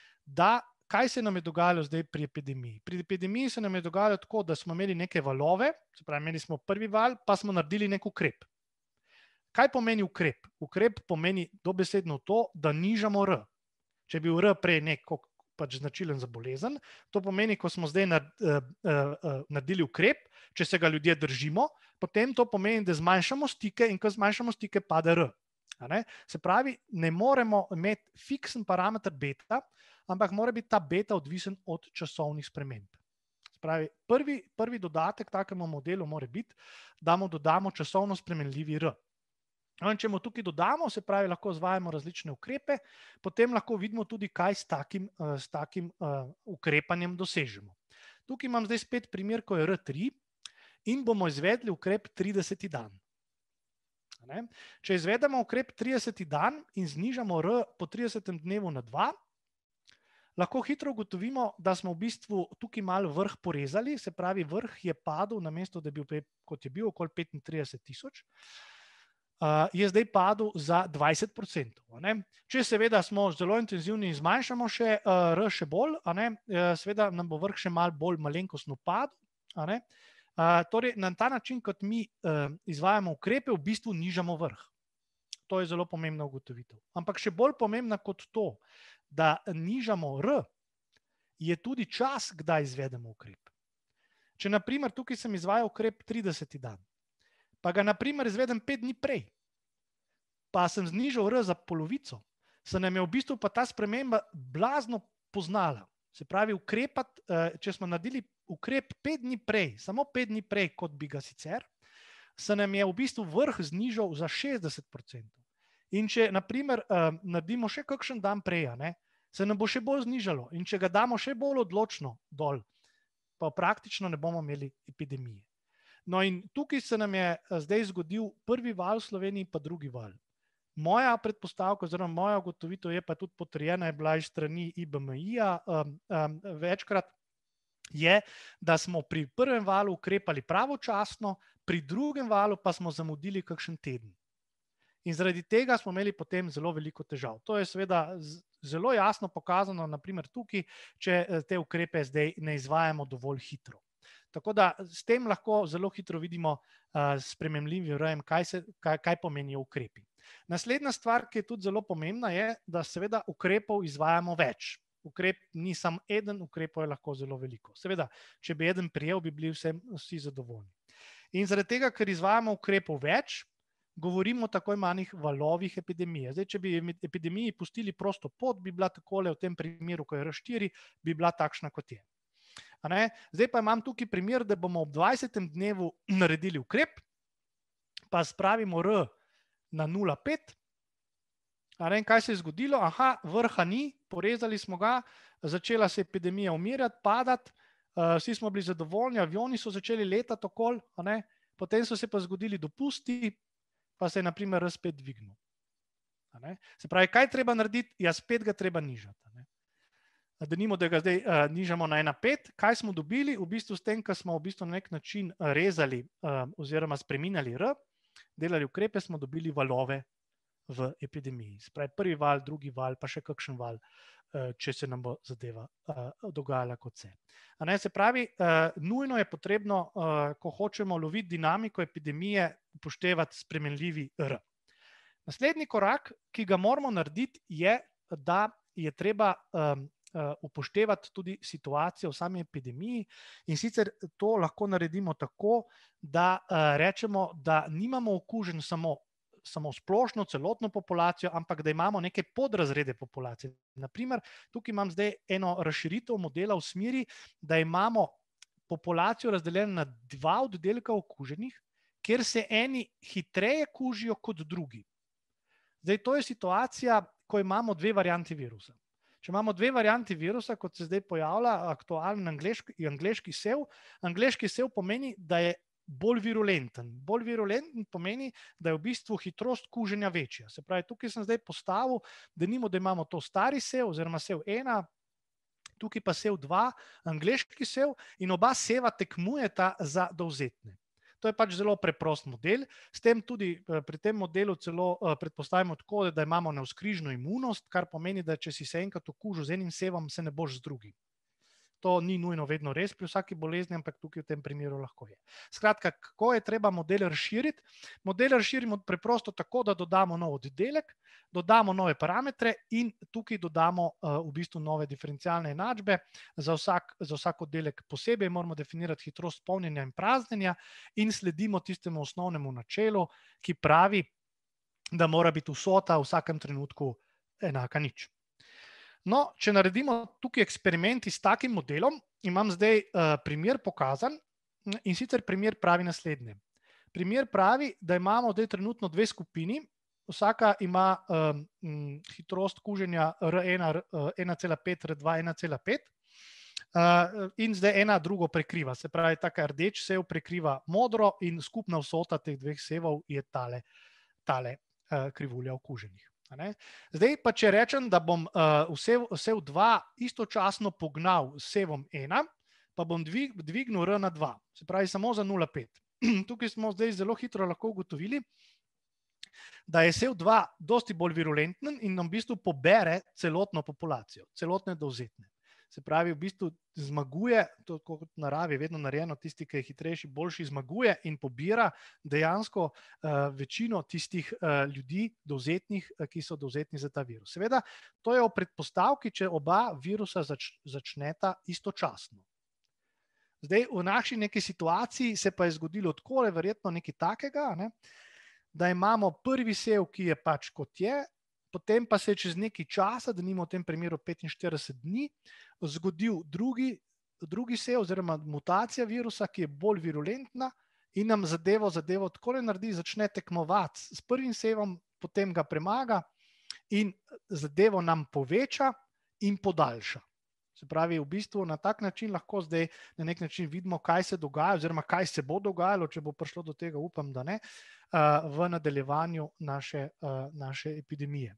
da kaj se nam je dogajalo zdaj pri epidemiji. Pri epidemiji se nam je dogajalo tako, da smo imeli neke valove, se pravi, imeli smo prvi val, pa smo naredili nek ukrep. Kaj pomeni ukrep? Ukrep pomeni dobesedno to, da nižamo R. Če je bil R prej neko pač značilen za bolezen, to pomeni, ko smo zdaj naredili ukrep, če se ga ljudje držimo, potem to pomeni, da zmanjšamo stike in ko zmanjšamo stike, pade R. Se pravi, ne moremo imeti fiksen parameter beta, ampak mora biti ta beta odvisen od časovnih sprememb. Se pravi, prvi, prvi dodatek takemu modelu mora biti, da mu dodamo časovno spremenljivi R. In če mu tukaj dodamo, se pravi, lahko izvajamo različne ukrepe, potem lahko vidimo tudi, kaj s takim, s takim uh, ukrepanjem dosežemo. Tukaj imam zdaj spet primer, ko je R tri in bomo izvedli ukrep trideseti dan. Ne? Če izvedemo ukrep trideseti dan in znižamo R po tridesetem dnevu na dva, lahko hitro ugotovimo, da smo v bistvu tukaj malo vrh porezali, se pravi, vrh je padel, namesto da je bil, kot je bil, okoli petintrideset tisoč, Uh, je zdaj padel za dvajset procentov. Ne? Če seveda smo zelo intenzivni in zmanjšamo še uh, R še bolj, a ne? Uh, seveda nam bo vrh še malo bolj malenkostno padel. A ne? Uh, torej, na ta način, kot mi uh, izvajamo ukrepe, v bistvu nižamo vrh. To je zelo pomembna ugotovitev. Ampak še bolj pomembna kot to, da nižamo R, je tudi čas, kdaj izvedemo ukrep. Če naprimer tukaj sem izvajal ukrep trideseti dan, pa ga naprimer izvedem pet dni prej, pa sem znižal R za polovico, se nam je v bistvu pa ta sprememba blazno poznala. Se pravi, ukrepat, če smo naredili ukrep pet dni prej, samo pet dni prej, kot bi ga sicer, se nam je v bistvu vrh znižal za šestdeset procentov. In če naprimer naredimo še kakšen dan prej, ne, se nam bo še bolj znižalo. In če ga damo še bolj odločno dol, pa praktično ne bomo imeli epidemije. No in tukaj se nam je zdaj zgodil prvi val v Sloveniji, pa drugi val. Moja predpostavka, oziroma moja ugotovitev je pa tudi potrjena, je bila iz strani I B M I-ja um, um, večkrat, je, da smo pri prvem valu ukrepali pravočasno, pri drugem valu pa smo zamudili kakšen teden. In zaradi tega smo imeli potem zelo veliko težav. To je seveda zelo jasno pokazano, naprimer tukaj, če te ukrepe zdaj ne izvajamo dovolj hitro. Tako da s tem lahko zelo hitro vidimo uh, sprememljivim R-jem, kaj, se, kaj, kaj pomenijo ukrepi. Naslednja stvar, ki je tudi zelo pomembna, je, da seveda ukrepov izvajamo več. Ukrep ni samo eden, ukrepov je lahko zelo veliko. Seveda, če bi eden prijel, bi bili vse, vsi zadovoljni. In zaradi tega, ker izvajamo ukrepov več, govorimo o tako imenih valovih epidemije. Zdaj, če bi epidemiji pustili prosto pot, bi bila takole v tem primeru, ko je R štiri, bi bila takšna, kot je. Zdaj pa imam tukaj primer, da bomo ob dvajsetem dnevu naredili ukrep, pa spravimo R na nula celih pet. In kaj se je zgodilo? Aha, vrha ni, porezali smo ga, začela se epidemija umirati, padati, vsi smo bili zadovoljni, avioni so začeli letati okoli, potem so se pa zgodili dopusti, pa se je naprimer R spet dvignil. Se pravi, kaj treba narediti? Ja, spet ga treba nižati. Da nimo, da ga zdaj uh, nižamo na ena celih pet. Kaj smo dobili? V bistvu s tem, ko smo v bistvu na nek način rezali uh, oziroma spreminjali R, delali ukrepe, smo dobili valove v epidemiji. Spravi, prvi val, drugi val, pa še kakšen val, uh, če se nam bo zadeva uh, dogajala kot se. A ne, se pravi, uh, nujno je potrebno, uh, ko hočemo loviti dinamiko epidemije, upoštevati spremenljivi R. Naslednji korak, ki ga moramo narediti, je, da je treba um, upoštevati tudi situacijo v sami epidemiji in sicer to lahko naredimo tako, da rečemo, da nimamo okužen samo, samo splošno celotno populacijo, ampak da imamo neke podrazrede populacije. Naprimer, tukaj imam zdaj eno razširitev modela v smeri, da imamo populacijo razdeljeno na dva oddelka okuženih, kjer se eni hitreje kužijo kot drugi. Zdaj, to je situacija, ko imamo dve varianti virusa. Če imamo dve varianti virusa, kot se zdaj pojavlja, aktualen angleški, angleški sev, angleški sev pomeni, da je bolj virulenten. Bolj virulenten pomeni, da je v bistvu hitrost kuženja večja. Se pravi, tukaj sem zdaj postavil, da nimo, da imamo to stari sev, oziroma sev ena, tukaj pa sev dva, angleški sev in oba seva tekmujeta za dovzetne. To je pač zelo preprost model. S tem tudi pri tem modelu celo predpostavimo tako, da imamo navzkrižno imunost, kar pomeni, da če si se enkrat okužil z enim sevom, se ne boš z drugim. to ni nujno vedno res pri vsaki bolezni, ampak tukaj v tem primeru lahko je. Skratka, kako je treba model razširiti? Model razširimo preprosto tako, da dodamo nov oddelek, dodamo nove parametre in tukaj dodamo uh, v bistvu nove diferencialne enačbe. Za vsak, za vsak oddelek posebej moramo definirati hitrost polnjenja in praznjenja in sledimo tistemu osnovnemu načelu, ki pravi, da mora biti vsota v vsakem trenutku enaka nič. No, če naredimo tukaj eksperimenti s takim modelom, imam zdaj uh, primer pokazan in sicer primer pravi naslednje. Primer pravi, da imamo zdaj trenutno dve skupini, vsaka ima um, hitrost kuženja R ena, ena cela pet, R dva, ena cela pet uh, in zdaj ena drugo prekriva, se pravi, taka rdeč sev prekriva modro in skupna vsota teh dveh sevov je tale, tale uh, krivulja okuženih. Zdaj pa, če rečem, da bom uh, sev, sev dva istočasno pognal s sevom ena, pa bom dvig, dvignil R na dva, se pravi samo za nula cela pet. Tukaj smo zdaj zelo hitro lahko ugotovili, da je sev dva dosti bolj virulenten in nam v bistvu pobere celotno populacijo, celotne dovzetne. Se pravi, v bistvu zmaguje, to kot v naravi je vedno narejeno, tisti, ki je hitrejši, boljši zmaguje in pobira dejansko uh, večino tistih uh, ljudi dovzetnih, uh, ki so dovzetni za ta virus. Seveda, to je o predpostavki, če oba virusa zač, začneta istočasno. Zdaj, v naši neki situaciji se pa je zgodilo takole, verjetno nekaj takega, ne, da imamo prvi sev, ki je pač kot je, potem pa se je čez nekaj časa, da nimo v tem primeru petinštirideset dni, zgodil drugi, drugi sev oziroma mutacija virusa, ki je bolj virulentna in nam zadevo, zadevo takole naredi, začne tekmovati s prvim sevom, potem ga premaga in zadevo nam poveča in podaljša. Se pravi, v bistvu na tak način lahko zdaj na nek način vidimo, kaj se dogaja oziroma kaj se bo dogajalo, če bo prišlo do tega, upam, da ne, v nadaljevanju naše, naše epidemije.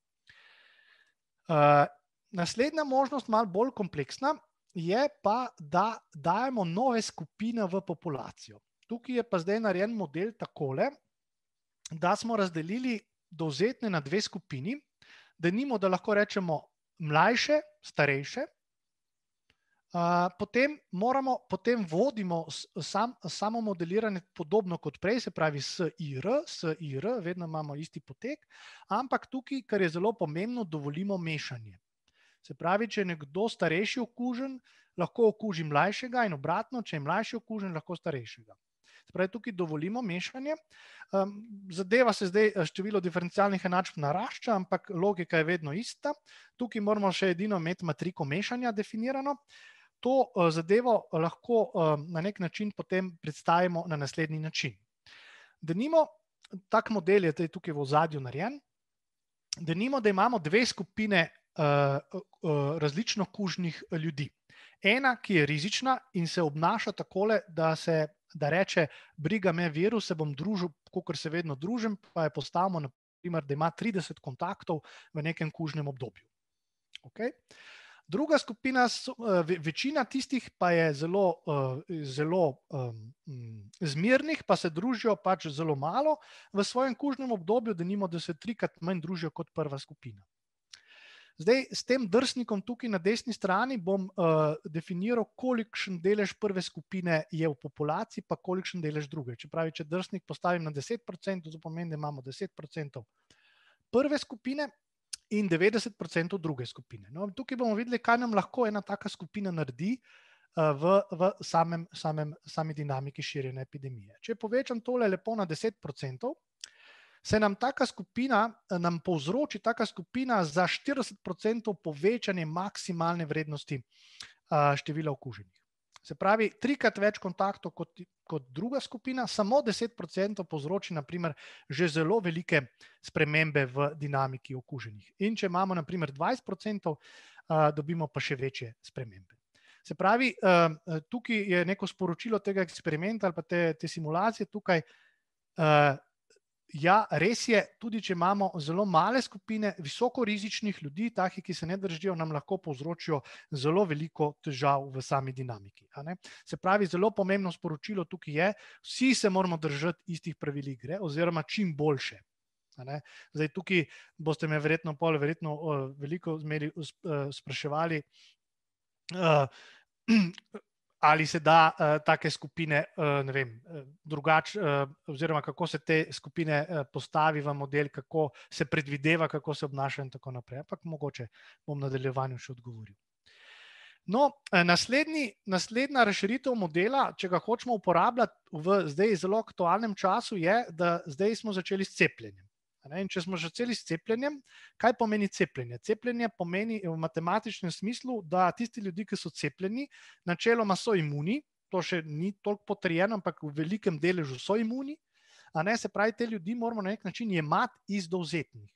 Uh, naslednja možnost, malo bolj kompleksna, je pa, da dajemo nove skupine v populacijo. Tukaj je pa zdaj narejen model takole, da smo razdelili dovzetne na dve skupini, da nimo, da lahko rečemo mlajše, starejše, uh, potem moramo, potem vodimo sam, samo modeliranje podobno kot prej, se pravi S I R, S I R, vedno imamo isti potek, ampak tukaj, kar je zelo pomembno, dovolimo mešanje. Se pravi, če je nekdo starejši okužen, lahko okuži mlajšega in obratno, če je mlajši okužen, lahko starejšega. Se pravi, tukaj dovolimo mešanje. Um, zadeva se zdaj, število diferencialnih enačb narašča, ampak logika je vedno ista. Tukaj moramo še edino imeti matriko mešanja definirano. To uh, zadevo lahko uh, na nek način potem predstavimo na naslednji način. Denimo, tak model je tukaj v ozadju narejen, denimo, da imamo dve skupine uh, uh, različno kužnih ljudi. Ena, ki je rizična in se obnaša takole, da se da reče, briga me virus, se bom družil, kakor se vedno družim, pa je postavimo, na primer, da ima trideset kontaktov v nekem kužnem obdobju. Okay? Druga skupina, večina tistih pa je zelo, zelo um, zmirnih, pa se družijo pač zelo malo v svojem kužnem obdobju, da nimo, da se trikrat manj družijo kot prva skupina. Zdaj, s tem drsnikom tukaj na desni strani bom uh, definiral, kolikšen delež prve skupine je v populaciji, pa kolikšen delež druge. Če pravi, če drsnik postavim na deset procentov, to pomeni, da imamo deset procentov prve skupine in devetdeset procentov druge skupine. No, tukaj bomo videli, kaj nam lahko ena taka skupina naredi uh, v, v samem, samem, sami dinamiki širjenja epidemije. Če povečam tole lepo na deset procentov, se nam taka skupina, nam povzroči taka skupina za štirideset procentov povečanje maksimalne vrednosti števila okuženih. Se pravi, trikrat več kontaktov kot, kot druga skupina, samo deset procentov povzroči na primer že zelo velike spremembe v dinamiki okuženih. In če imamo na primer dvajset procentov, dobimo pa še večje spremembe. Se pravi, tukaj je neko sporočilo tega eksperimenta ali pa te, te simulacije tukaj. Ja, res je, tudi če imamo zelo male skupine visoko rizičnih ljudi, takih, ki se ne držijo, nam lahko povzročijo zelo veliko težav v sami dinamiki. A ne? Se pravi, zelo pomembno sporočilo tukaj je, vsi se moramo držati istih pravil igre oziroma čim boljše. A ne? Zdaj, tukaj boste me verjetno, pol, verjetno veliko zmeri spraševali, uh, ali se da uh, take skupine, uh, ne vem, drugače, uh, oziroma kako se te skupine uh, postavi v model, kako se predvideva, kako se obnašajo in tako naprej. Ampak mogoče bom v nadaljevanju še odgovoril. No, naslednji, naslednja razširitev modela, če ga hočemo uporabljati v zdaj zelo aktualnem času, je, da zdaj smo začeli s cepljenjem. In če smo začeli s cepljenjem, kaj pomeni cepljenje? Cepljenje pomeni v matematičnem smislu, da tisti ljudje, ki so cepljeni, načeloma so imuni, to še ni toliko potrjeno, ampak v velikem deležu so imuni, a ne, se pravi, te ljudi moramo na nek način jemati iz dovzetnih.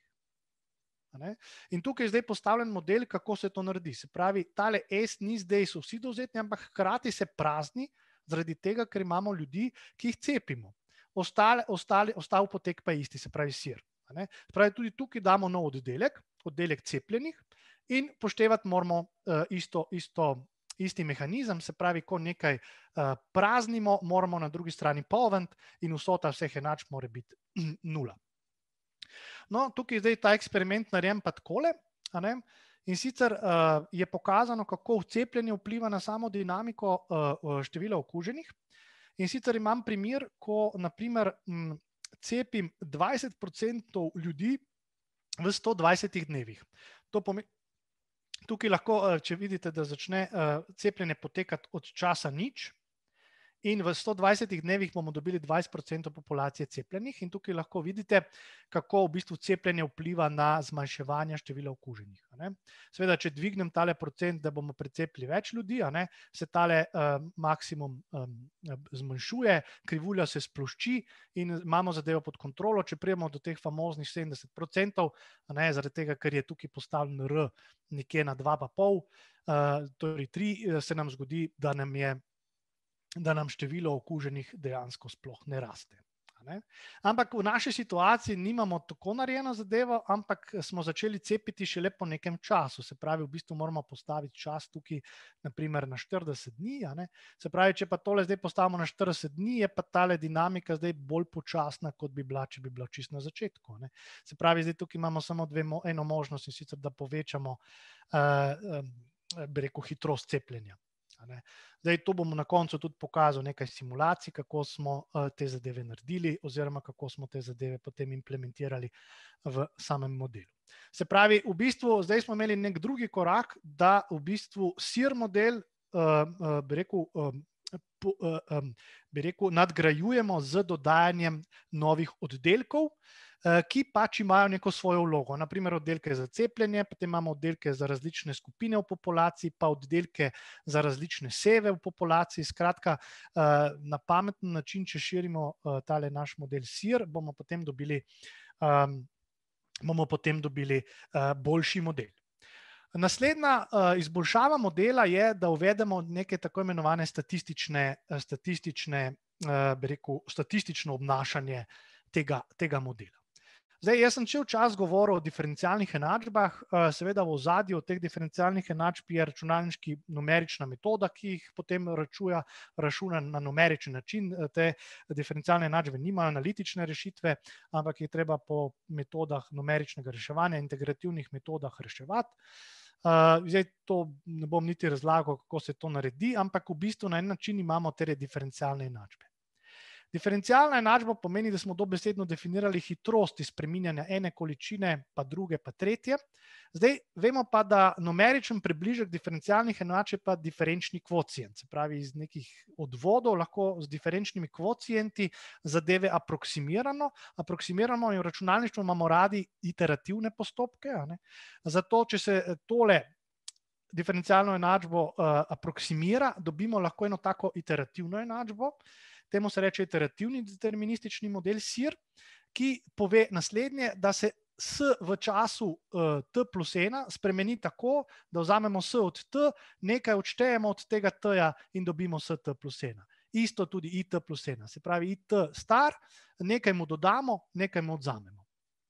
In tukaj je zdaj postavljen model, kako se to naredi. Se pravi, tale S ni zdaj so vsi dovzetni, ampak hkrati se prazni zaradi tega, ker imamo ljudi, ki jih cepimo. Ostale, ostali, ostal potek pa je isti, se pravi sir. Se pravi, tudi tukaj damo nov oddelek, oddelek cepljenih in poštevati moramo uh, isto, isto, isti mehanizem, se pravi, ko nekaj uh, praznimo, moramo na drugi strani polniti in vsota vseh enačb mora biti nula. No, tukaj je zdaj ta eksperiment narejen pa takole, a ne? In sicer uh, je pokazano, kako cepljenje vpliva na samo dinamiko uh, števila okuženih. In sicer imam primer, ko naprimer m, cepim dvajset procentov ljudi v sto dvajsetih dnevih. To pomeni, tukaj lahko, uh, če vidite, da začne uh, cepljenje potekati od časa nič, in v sto dvajsetih dnevih bomo dobili dvajset procentov populacije cepljenih in tukaj lahko vidite, kako v bistvu cepljenje vpliva na zmanjševanje števila okuženih. Seveda, če dvignem tale procent, da bomo precepili več ljudi, a ne, se tale uh, maksimum um, zmanjšuje, krivulja se splošči in imamo zadevo pod kontrolo, če prijemo do teh famoznih sedemdeset procentov, a ne, zaradi tega, ker je tukaj postavljen R nekje na dva pa pol, uh, torej tri, se nam zgodi, da nam je da nam število okuženih dejansko sploh ne raste. Ne? Ampak v naši situaciji nimamo tako narejeno zadevo, ampak smo začeli cepiti šele po nekem času. Se pravi, v bistvu moramo postaviti čas tukaj naprimer na štirideset dni. A ne? Se pravi, če pa tole zdaj postavimo na štirideset dni, je pa tale dinamika zdaj bolj počasna, kot bi bila, če bi bila čisto na začetku. Ne? Se pravi, zdaj tukaj imamo samo dve, eno možnost in sicer, da povečamo uh, um, bi rekel, hitrost cepljenja. Zdaj, to bomo na koncu tudi pokazal nekaj simulacij, kako smo uh, te zadeve naredili oziroma kako smo te zadeve potem implementirali v samem modelu. Se pravi, v bistvu zdaj smo imeli nek drugi korak, da v bistvu sir model uh, uh, bi rekel, um, po, uh, um, bi rekel, nadgrajujemo z dodajanjem novih oddelkov, ki pač imajo neko svojo vlogo. Naprimer oddelke za cepljenje, potem imamo oddelke za različne skupine v populaciji, pa oddelke za različne seve v populaciji. Skratka, na pameten način, če širimo tale naš model sir, bomo potem dobili, um, bomo potem dobili uh, boljši model. Naslednja uh, izboljšava modela je, da uvedemo neke tako imenovane statistične, statistične, uh, bi rekel, statistično obnašanje tega, tega modela. Zdaj, jaz sem cel čas govoril o diferencialnih enačbah, seveda v ozadju teh diferencialnih enačb je računalniški numerična metoda, ki jih potem računa, računa na numeričen način. Te diferencialne enačbe nimajo analitične rešitve, ampak jih treba po metodah numeričnega reševanja, integrativnih metodah reševati. Zdaj, to ne bom niti razlagal, kako se to naredi, ampak v bistvu na en način imamo te diferencialne enačbe. Diferencialna enačba pomeni, da smo dobesedno definirali hitrosti spreminjanja ene količine, pa druge, pa tretje. Zdaj, vemo pa, da numeričen približek diferencialnih enačb je pa diferenčni kvocijent. Se pravi, iz nekih odvodov lahko z diferenčnimi kvocijenti zadeve aproksimiramo. Aproksimiramo in v računalništvu imamo radi iterativne postopke. A ne? Zato, če se tole diferencialno enačbo uh, aproksimira, dobimo lahko eno tako iterativno enačbo. Temu se reče iterativni deterministični model sir, ki pove naslednje, da se S v času uh, T plus ena spremeni tako, da vzamemo S od T, nekaj odštejemo od tega T-ja in dobimo S T plus ena. Isto tudi I T plus ena. Se pravi, I T star, nekaj mu dodamo, nekaj mu odzamemo.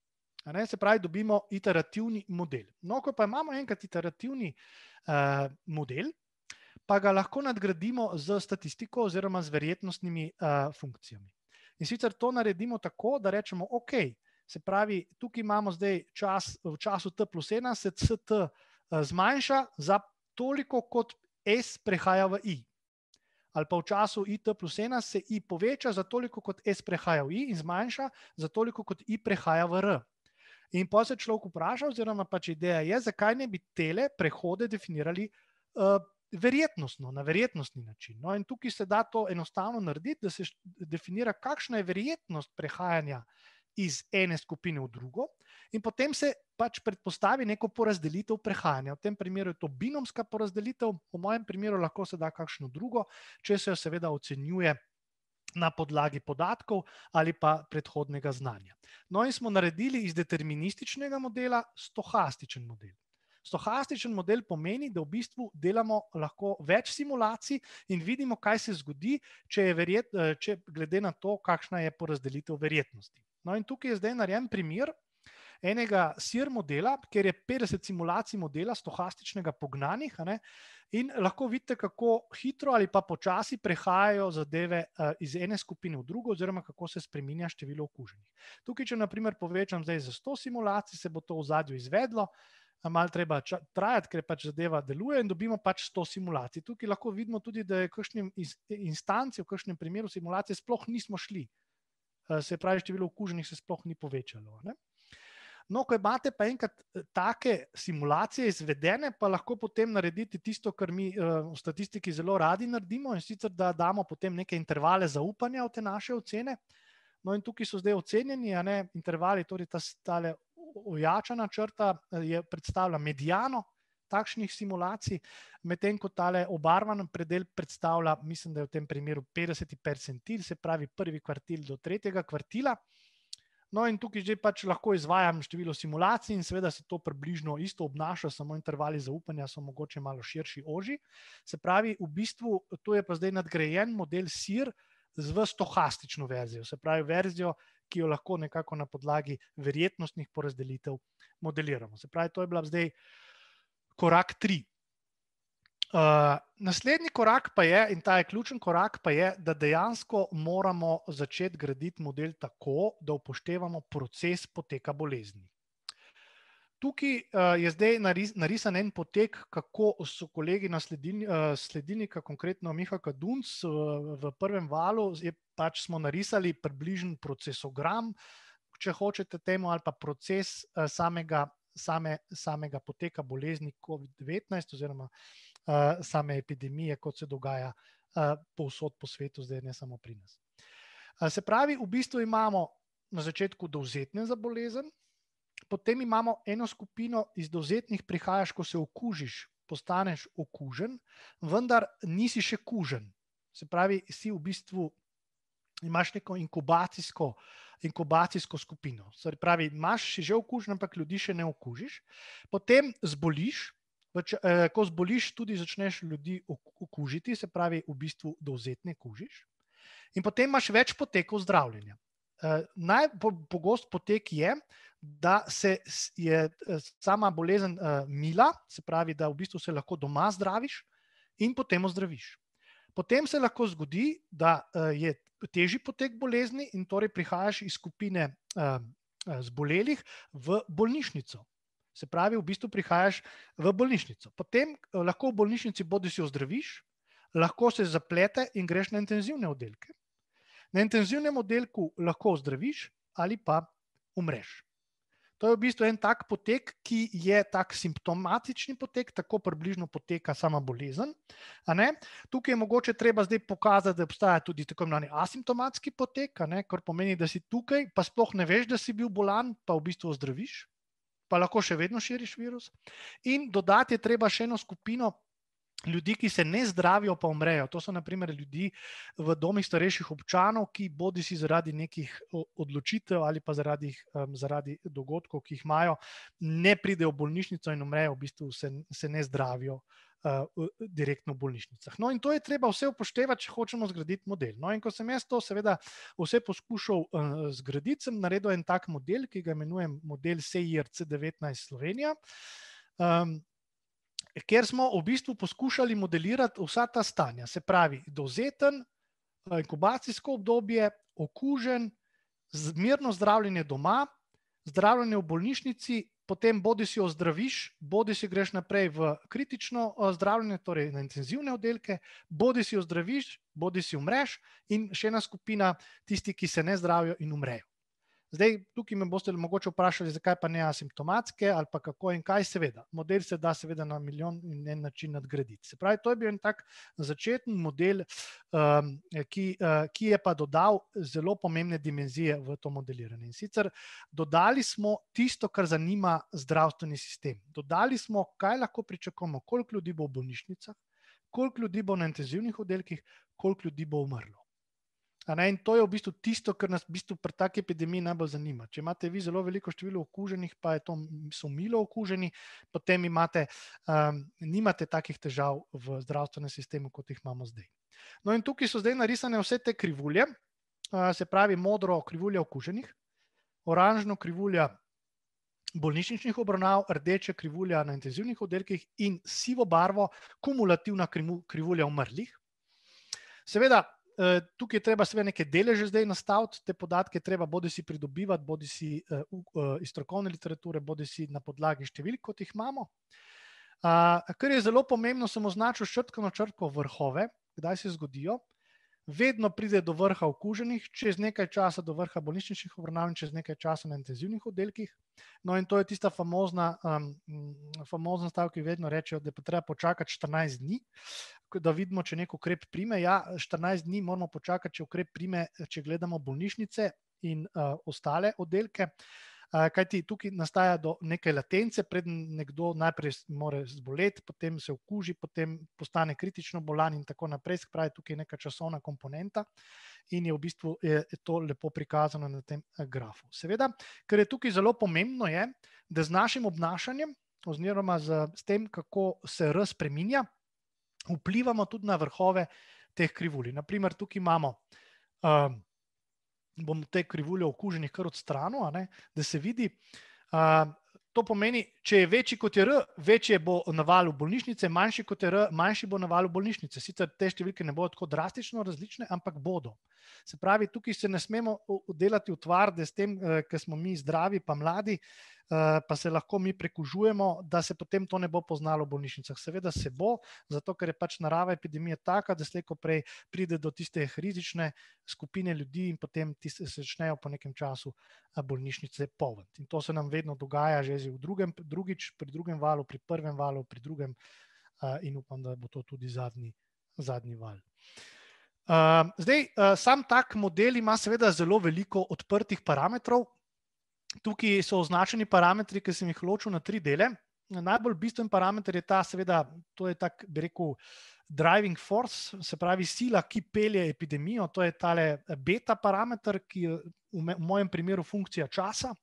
A ne? Se pravi, dobimo iterativni model. No, ko pa imamo enkrat iterativni uh, model, pa ga lahko nadgradimo z statistiko oziroma z verjetnostnimi uh, funkcijami. In sicer to naredimo tako, da rečemo, ok, se pravi, tukaj imamo zdaj čas, v času T plus ena se C T uh, zmanjša za toliko, kot S prehaja v I. Ali pa v času I T plus ena se I poveča za toliko, kot S prehaja v I in zmanjša za toliko, kot I prehaja v R. In pa se človek vpraša, oziroma pač ideja je, zakaj ne bi tele prehode definirali uh, verjetnostno, na verjetnostni način. No, in tukaj se da to enostavno narediti, da se definira, kakšna je verjetnost prehajanja iz ene skupine v drugo in potem se pač predpostavi neko porazdelitev prehajanja. V tem primeru je to binomska porazdelitev, v mojem primeru lahko se da kakšno drugo, če se jo seveda ocenjuje na podlagi podatkov ali pa predhodnega znanja. No in smo naredili iz determinističnega modela stohastičen model. Stohastičen model pomeni, da v bistvu delamo lahko več simulacij in vidimo, kaj se zgodi, če je verjet, če glede na to, kakšna je porazdelitev verjetnosti. No in tukaj je zdaj narejen primer enega S I R modela, kjer je petdeset simulacij modela stohastičnega pognanih, a ne, in lahko vidite, kako hitro ali pa počasi prehajajo zadeve iz ene skupine v drugo, oziroma kako se spreminja število okuženih. Tukaj, če na primer povečam zdaj za sto simulacij, se bo to v ozadju izvedlo, malo treba trajati, ker pač zadeva deluje in dobimo pač sto simulacij. Tukaj lahko vidimo tudi, da je v kakšnem instanci, v kakšnem primeru simulacije sploh nismo šli. Se pravi, število okuženih se sploh ni povečalo. Ne? No, ko imate pa enkrat take simulacije izvedene, pa lahko potem naredite tisto, kar mi v statistiki zelo radi naredimo, in sicer, da damo potem neke intervale zaupanja v te naše ocene. No in tukaj so zdaj ocenjeni, a ne, intervali, torej ta stale ojačana črta je predstavlja mediano takšnih simulacij, medtem ko tale obarvan predel predstavlja, mislim, da je v tem primeru petdeseti percentil, se pravi prvi kvartil do tretjega kvartila. No in tukaj že pač lahko izvajam število simulacij in seveda se to približno isto obnaša, samo intervali zaupanja so mogoče malo širši, ožji. Se pravi, v bistvu to je pa zdaj nadgrajen model S I R z stohastično verzijo, se pravi verzijo, ki jo lahko nekako na podlagi verjetnostnih porazdelitev modeliramo. Se pravi, to je bila zdaj korak tri. Uh, naslednji korak pa je, in ta je ključen korak, pa je, da dejansko moramo začeti graditi model tako, da upoštevamo proces poteka bolezni. Tukaj uh, je zdaj naris, narisan en potek, kako so kolegi na sledilni, uh, sledilnika, konkretno Miha Kadunc, uh, v prvem valu je, pač smo narisali približen procesogram, če hočete temu, ali pa proces uh, samega, same, samega poteka bolezni covid devetnajst oziroma Uh, same epidemije, kot se dogaja uh, povsod po svetu, zdaj ne samo pri nas. Uh, se pravi, v bistvu imamo na začetku dovzetne za bolezen, potem imamo eno skupino iz dovzetnih, prihajaš, ko se okužiš, postaneš okužen, vendar nisi še kužen. Se pravi, si v bistvu imaš neko inkubacijsko, inkubacijsko skupino. Se pravi, imaš si že okužen, ampak ljudi še ne okužiš. Potem zboliš, ko zboliš, tudi začneš ljudi okužiti, se pravi, v bistvu dovzetne kužiš. In potem imaš več potekov zdravljenja. Najpogost potek je, da se je sama bolezen mila, se pravi, da v bistvu se lahko doma zdraviš in potem ozdraviš. Potem se lahko zgodi, da je težji potek bolezni in torej prihajaš iz skupine zbolelih v bolnišnico. Se pravi, v bistvu prihajaš v bolnišnico. Potem lahko v bolnišnici bodi si ozdraviš, lahko se zaplete in greš na intenzivne oddelke. Na intenzivnem oddelku lahko ozdraviš ali pa umreš. To je v bistvu en tak potek, ki je tak simptomatični potek, tako približno poteka sama bolezen. A ne? Tukaj je mogoče treba zdaj pokazati, da obstaja tudi tako imenovani asimptomatski potek, a ne? Kar pomeni, da si tukaj, pa sploh ne veš, da si bil bolan, pa v bistvu ozdraviš. Pa lahko še vedno širiš virus. In dodati je treba še eno skupino ljudi, ki se ne zdravijo, pa umrejo. To so na primer ljudi v domih starejših občanov, ki bodi si zaradi nekih odločitev ali pa zaradi, um, zaradi dogodkov, ki jih imajo, ne pridejo v bolnišnico in umrejo, v bistvu se, se ne zdravijo uh, direktno v bolnišnicah. No in to je treba vse upoštevati, če hočemo zgraditi model. No in ko sem jaz to seveda vse poskušal uh, zgraditi, sem naredil en tak model, ki ga imenujem model S I R C devetnajst Slovenija. Um, Ker smo v bistvu poskušali modelirati vsa ta stanja, se pravi dovzeten, inkubacijsko obdobje, okužen, mirno zdravljenje doma, zdravljenje v bolnišnici, potem bodi si ozdraviš, bodi si greš naprej v kritično zdravljenje, torej na intenzivne oddelke, bodi si ozdraviš, bodi si umreš, in še ena skupina tisti, ki se ne zdravijo in umrejo. Zdaj, tukaj me boste mogoče vprašali, zakaj pa ne asimptomatske ali pa kako in kaj, seveda. Model se da seveda na milijon in en način nadgraditi. Se pravi, to je bil en tak začeten model, um, ki, uh, ki je pa dodal zelo pomembne dimenzije v to modeliranje. In sicer dodali smo tisto, kar zanima zdravstveni sistem. Dodali smo, kaj lahko pričakujemo, koliko ljudi bo v bolnišnicah, koliko ljudi bo na intenzivnih oddelkih, koliko ljudi bo umrlo. In to je v bistvu tisto, kar nas v bistvu pri taki epidemiji najbolj zanima. Če imate vi zelo veliko število okuženih, pa je to, so milo okuženi, potem imate, um, nimate takih težav v zdravstvenem sistemu, kot jih imamo zdaj. No in tukaj so zdaj narisane vse te krivulje, uh, se pravi modro krivulja okuženih, oranžno krivulja bolnišničnih obravnav, rdeče krivulja na intenzivnih oddelkih in sivo barvo kumulativna krivulja umrlih. Seveda, tukaj je treba seveda neke deleže zdaj nastaviti, te podatke treba bodi si pridobivati, bodi si uh, uh, iz strokovne literature, bodi si na podlagi številk, kot jih imamo. Uh, kar je zelo pomembno, sem označil s črtkano črko vrhove, kdaj se zgodijo. Vedno pride do vrha okuženih, čez nekaj časa do vrha bolnišničnih obravnav in čez nekaj časa na intenzivnih oddelkih. No in to je tista famozna, um, famozna stav, ki vedno rečejo, da je treba počakati štirinajst dni, da vidimo, če nek ukrep prime. Ja, štirinajst dni moramo počakati, če ukrep prime, če gledamo bolnišnice in uh, ostale oddelke. Kajti tukaj nastaja do neke latence, preden nekdo najprej mora zboleti, potem se okuži, potem postane kritično bolan in tako naprej. Se pravi, tukaj je neka časovna komponenta in je v bistvu je to lepo prikazano na tem grafu. Seveda, ker je tukaj zelo pomembno je, da z našim obnašanjem oziroma z, z tem, kako se R spreminja, vplivamo tudi na vrhove teh krivulj. Naprimer, tukaj imamo um, bom te krivulje okuženih kar odstranil, da se vidi. Uh, to pomeni, če je večji kot je R, večje bo naval v bolnišnice, manjši kot je R, manjši bo naval v bolnišnice. Sicer te številke ne bodo tako drastično različne, ampak bodo. Se pravi, tukaj se ne smemo delati utvar, da s tem, ker smo mi zdravi pa mladi, pa se lahko mi prekužujemo, da se potem to ne bo poznalo v bolnišnicah. Seveda se bo, zato ker je pač narava epidemije taka, da slej ko prej pride do tiste rizične skupine ljudi in potem tiste se začnejo po nekem času bolnišnice polniti. In to se nam vedno dogaja že v drugem, drugič, pri drugem valu, pri prvem valu, pri drugem in upam, da bo to tudi zadnji, zadnji val. Uh, zdaj, uh, sam tak model ima seveda zelo veliko odprtih parametrov. Tukaj so označeni parametri, ki sem jih ločil na tri dele. Najbolj bistven parameter je ta, seveda, to je tak, bi rekel, driving force, se pravi sila, ki pelje epidemijo, to je tale beta parameter, ki je v mojem primeru funkcija časa.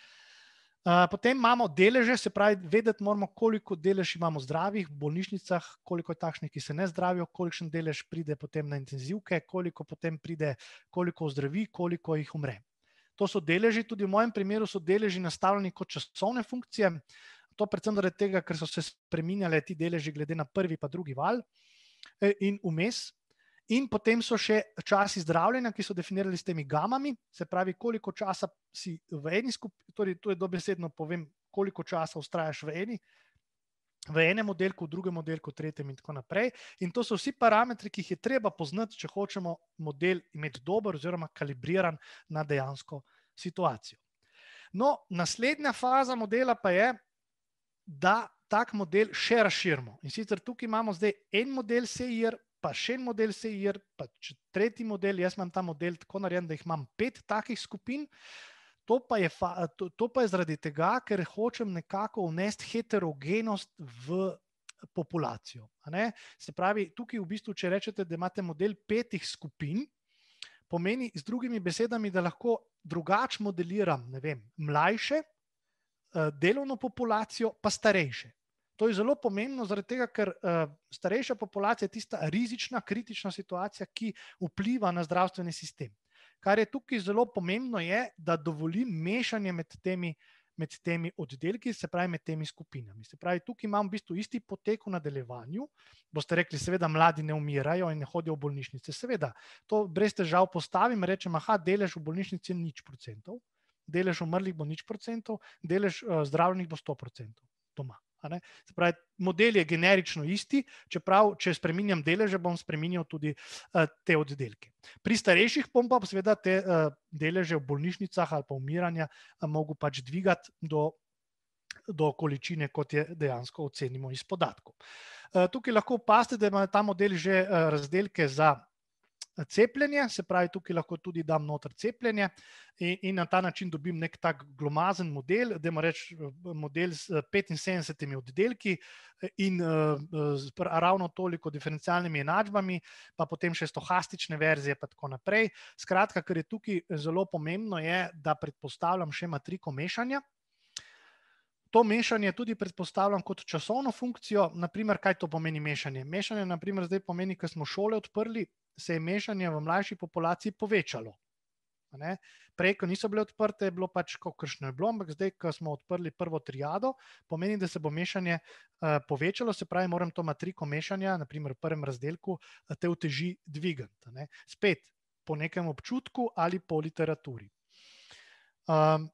Potem imamo deleže, se pravi, vedeti moramo, koliko delež imamo zdravih v bolnišnicah, koliko je takšnih, ki se ne zdravijo, kolikšen delež pride potem na intenzivke, koliko potem pride, koliko zdravi, koliko jih umre. To so deleži, tudi v mojem primeru so deleži nastavljeni kot časovne funkcije, to predvsem zaradi tega, ker so se spreminjale ti deleži glede na prvi pa drugi val in vmes. In potem so še časi zdravljenja, ki so definirali s temi gamami, se pravi, koliko časa si v eni skupini, torej to je dobesedno povem, koliko časa ustrajaš v eni, v enem oddelku, v drugem oddelku, v tretjem in tako naprej. In to so vsi parametri, ki jih je treba poznati, če hočemo model imeti dober oziroma kalibriran na dejansko situacijo. No, naslednja faza modela pa je, da tak model še razširimo. In sicer tukaj imamo zdaj en model S I R, pa še en model S I R, pa tretji model, jaz imam ta model tako narejen, da jih imam pet takih skupin. To pa je, to, to pa je zaradi tega, ker hočem nekako vnesti heterogenost v populacijo. A ne? Se pravi, tukaj v bistvu, če rečete, da imate model petih skupin, pomeni z drugimi besedami, da lahko drugače modeliram, ne vem, mlajše, delovno populacijo, pa starejše. To je zelo pomembno, zaradi tega, ker uh, starejša populacija je tista rizična, kritična situacija, ki vpliva na zdravstveni sistem. Kar je tukaj zelo pomembno je, da dovolim mešanje med temi, med temi oddelki, se pravi med temi skupinami. Se pravi, tukaj imam v bistvu isti potek v nadaljevanju. Boste rekli, seveda mladi ne umirajo in ne hodijo v bolnišnice. Seveda, to brez težav postavim, rečem, aha, delež v bolnišnici je nič procentov. delež umrlih bo nič procentov, delež zdravljenih bo sto procentov doma. Se pravi, model je generično isti, čeprav, če spreminjam deleže, bom spreminjal tudi te oddelke. Pri starejših bom pa seveda te deleže v bolnišnicah ali pa umiranja mogu pač dvigati do, do količine, kot je dejansko ocenimo iz podatkov. Tukaj lahko opazite, da ima ta model že razdelke za cepljenje, se pravi, tukaj lahko tudi dam noter cepljenje in, in na ta način dobim nek tak glomazen model, dajmo reči model s petinsedemdesetimi oddelki in uh, ravno toliko diferencialnimi enačbami, pa potem še stohastične verzije pa tako naprej. Skratka, kar je tukaj zelo pomembno je, da predpostavljam še matriko mešanja. To mešanje tudi predpostavljam kot časovno funkcijo, naprimer, kaj to pomeni mešanje. Mešanje, naprimer, zdaj pomeni, ko smo šole odprli, se je mešanje v mlajši populaciji povečalo. Ne? Prej, ko niso bile odprte, je bilo pač kakršno je bilo, ampak zdaj, ko smo odprli prvo triado, pomeni, da se bo mešanje uh, povečalo, se pravi, moram to matriko mešanja, naprimer v prvem razdelku, te uteži dvigati. Ne? Spet po nekem občutku ali po literaturi. Um,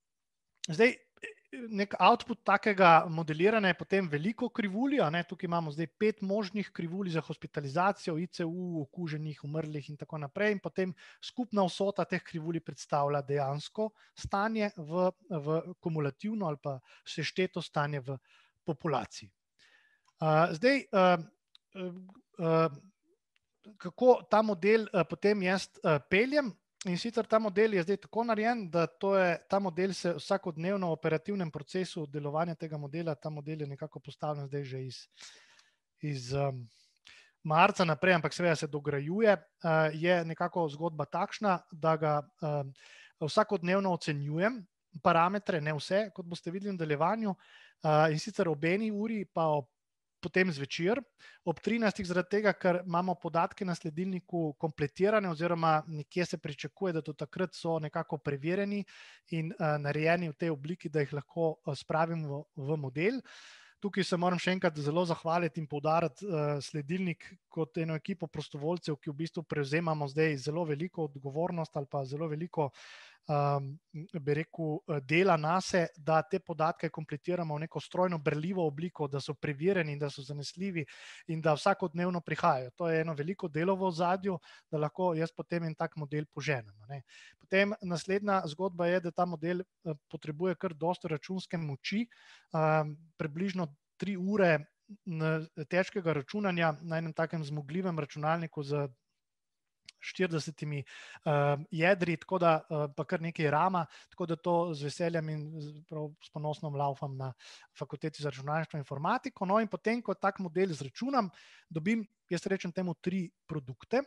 zdaj, nek output takega modeliranja je potem veliko krivulj, ne? Tukaj imamo zdaj pet možnih krivulj za hospitalizacijo, I C U, okuženih, umrlih in tako naprej, in potem skupna vsota teh krivulj predstavlja dejansko stanje v, v kumulativno ali pa sešteto stanje v populaciji. Uh, zdaj, uh, uh, kako ta model uh, potem jaz uh, peljem? In sicer ta model je zdaj tako narejen, da to je, ta model se vsakodnevno v operativnem procesu delovanja tega modela, ta model je nekako postavljen zdaj že iz, iz um, marca naprej, ampak seveda se dograjuje, uh, je nekako zgodba takšna, da ga um, vsakodnevno ocenjujem, parametre, ne vse, kot boste videli v nadaljevanju, uh, in sicer ob eni uri pa ob potem zvečer, ob trinajstih, zaradi tega, ker imamo podatke na sledilniku kompletirane oziroma nekje se pričakuje, da do takrat so nekako preverjeni in uh, narejeni v tej obliki, da jih lahko uh, spravim v, v model. Tukaj se moram še enkrat zelo zahvaliti in poudariti uh, sledilnik kot eno ekipo prostovoljcev, ki v bistvu prevzemamo zdaj zelo veliko odgovornost ali pa zelo veliko um, bi rekel, dela nase, da te podatke kompletiramo v neko strojno berljivo obliko, da so preverjeni in da so zanesljivi in da vsakodnevno prihajajo. To je eno veliko delo v ozadju, da lahko jaz potem en tak model poženem. Ne. Potem naslednja zgodba je, da ta model potrebuje kar dosta računske moči, um, približno tri ure težkega računanja na enem takem zmogljivem računalniku z štiridesetimi uh, jedri, tako da uh, pa kar nekaj rama, tako da to z veseljem in prav s ponosnom laufam na fakulteti za računalništvo in informatiko. No in potem, ko tak model zračunam, dobim, jaz rečem temu, tri produkte.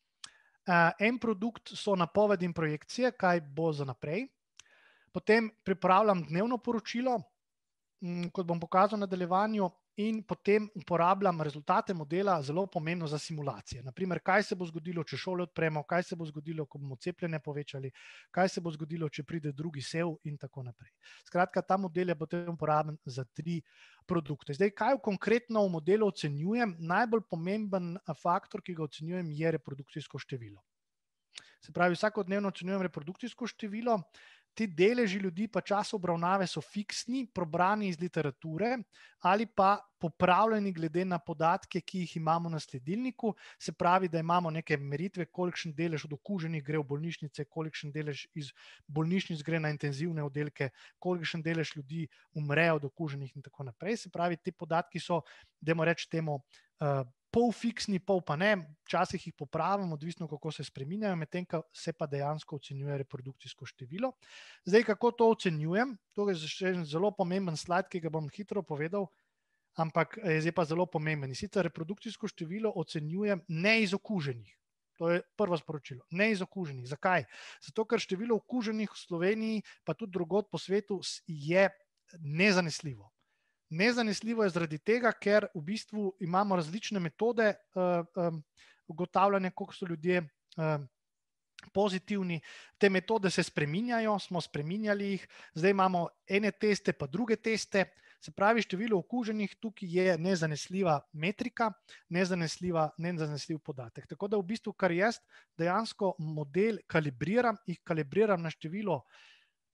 Uh, en produkt so napovedi in projekcije, kaj bo za naprej. Potem pripravljam dnevno poročilo, m, kot bom pokazal v nadaljevanju, in potem uporabljam rezultate modela zelo pomembno za simulacije. Naprimer, kaj se bo zgodilo, če šole odpremo, kaj se bo zgodilo, ko bomo cepljenje povečali, kaj se bo zgodilo, če pride drugi sev in tako naprej. Skratka, ta model je potem uporaben za tri produkte. Zdaj, kaj konkretno v modelu ocenjujem? Najbolj pomemben faktor, ki ga ocenjujem, je reprodukcijsko število. Se pravi, vsakodnevno ocenjujem reprodukcijsko število. Ti deleži ljudi pa čas obravnave so fiksni, probrani iz literature ali pa popravljeni glede na podatke, ki jih imamo na sledilniku. Se pravi, da imamo neke meritve, kolikšen delež od okuženih gre v bolnišnice, kolikšen delež iz bolnišnic gre na intenzivne oddelke, kolikšen delež ljudi umre od okuženih in tako naprej. Se pravi, ti podatki so, dajmo reči temu, uh, pol fiksni, pol pa ne, včasih jih popravim, odvisno kako se spreminjajo, medtem ko se pa dejansko ocenjuje reprodukcijsko število. Zdaj, kako to ocenjujem? To je še en zelo pomemben slajd, ki ga bom hitro povedal, ampak je zdaj pa zelo pomemben. In sicer reprodukcijsko število ocenjujem ne iz okuženih. To je prvo sporočilo. Ne iz okuženih. Zakaj? Zato, ker število okuženih v Sloveniji, pa tudi drugod po svetu, je nezanesljivo. Nezanesljivo je zaradi tega, ker v bistvu imamo različne metode uh, um, ugotavljanja, koliko so ljudje uh, pozitivni. Te metode se spreminjajo, smo spreminjali jih, zdaj imamo ene teste, pa druge teste. Se pravi, število okuženih tukaj je nezanesljiva metrika, nezanesljiva, nezanesljiv podatek. Tako da v bistvu, kar jaz dejansko model kalibriram, jih kalibriram na število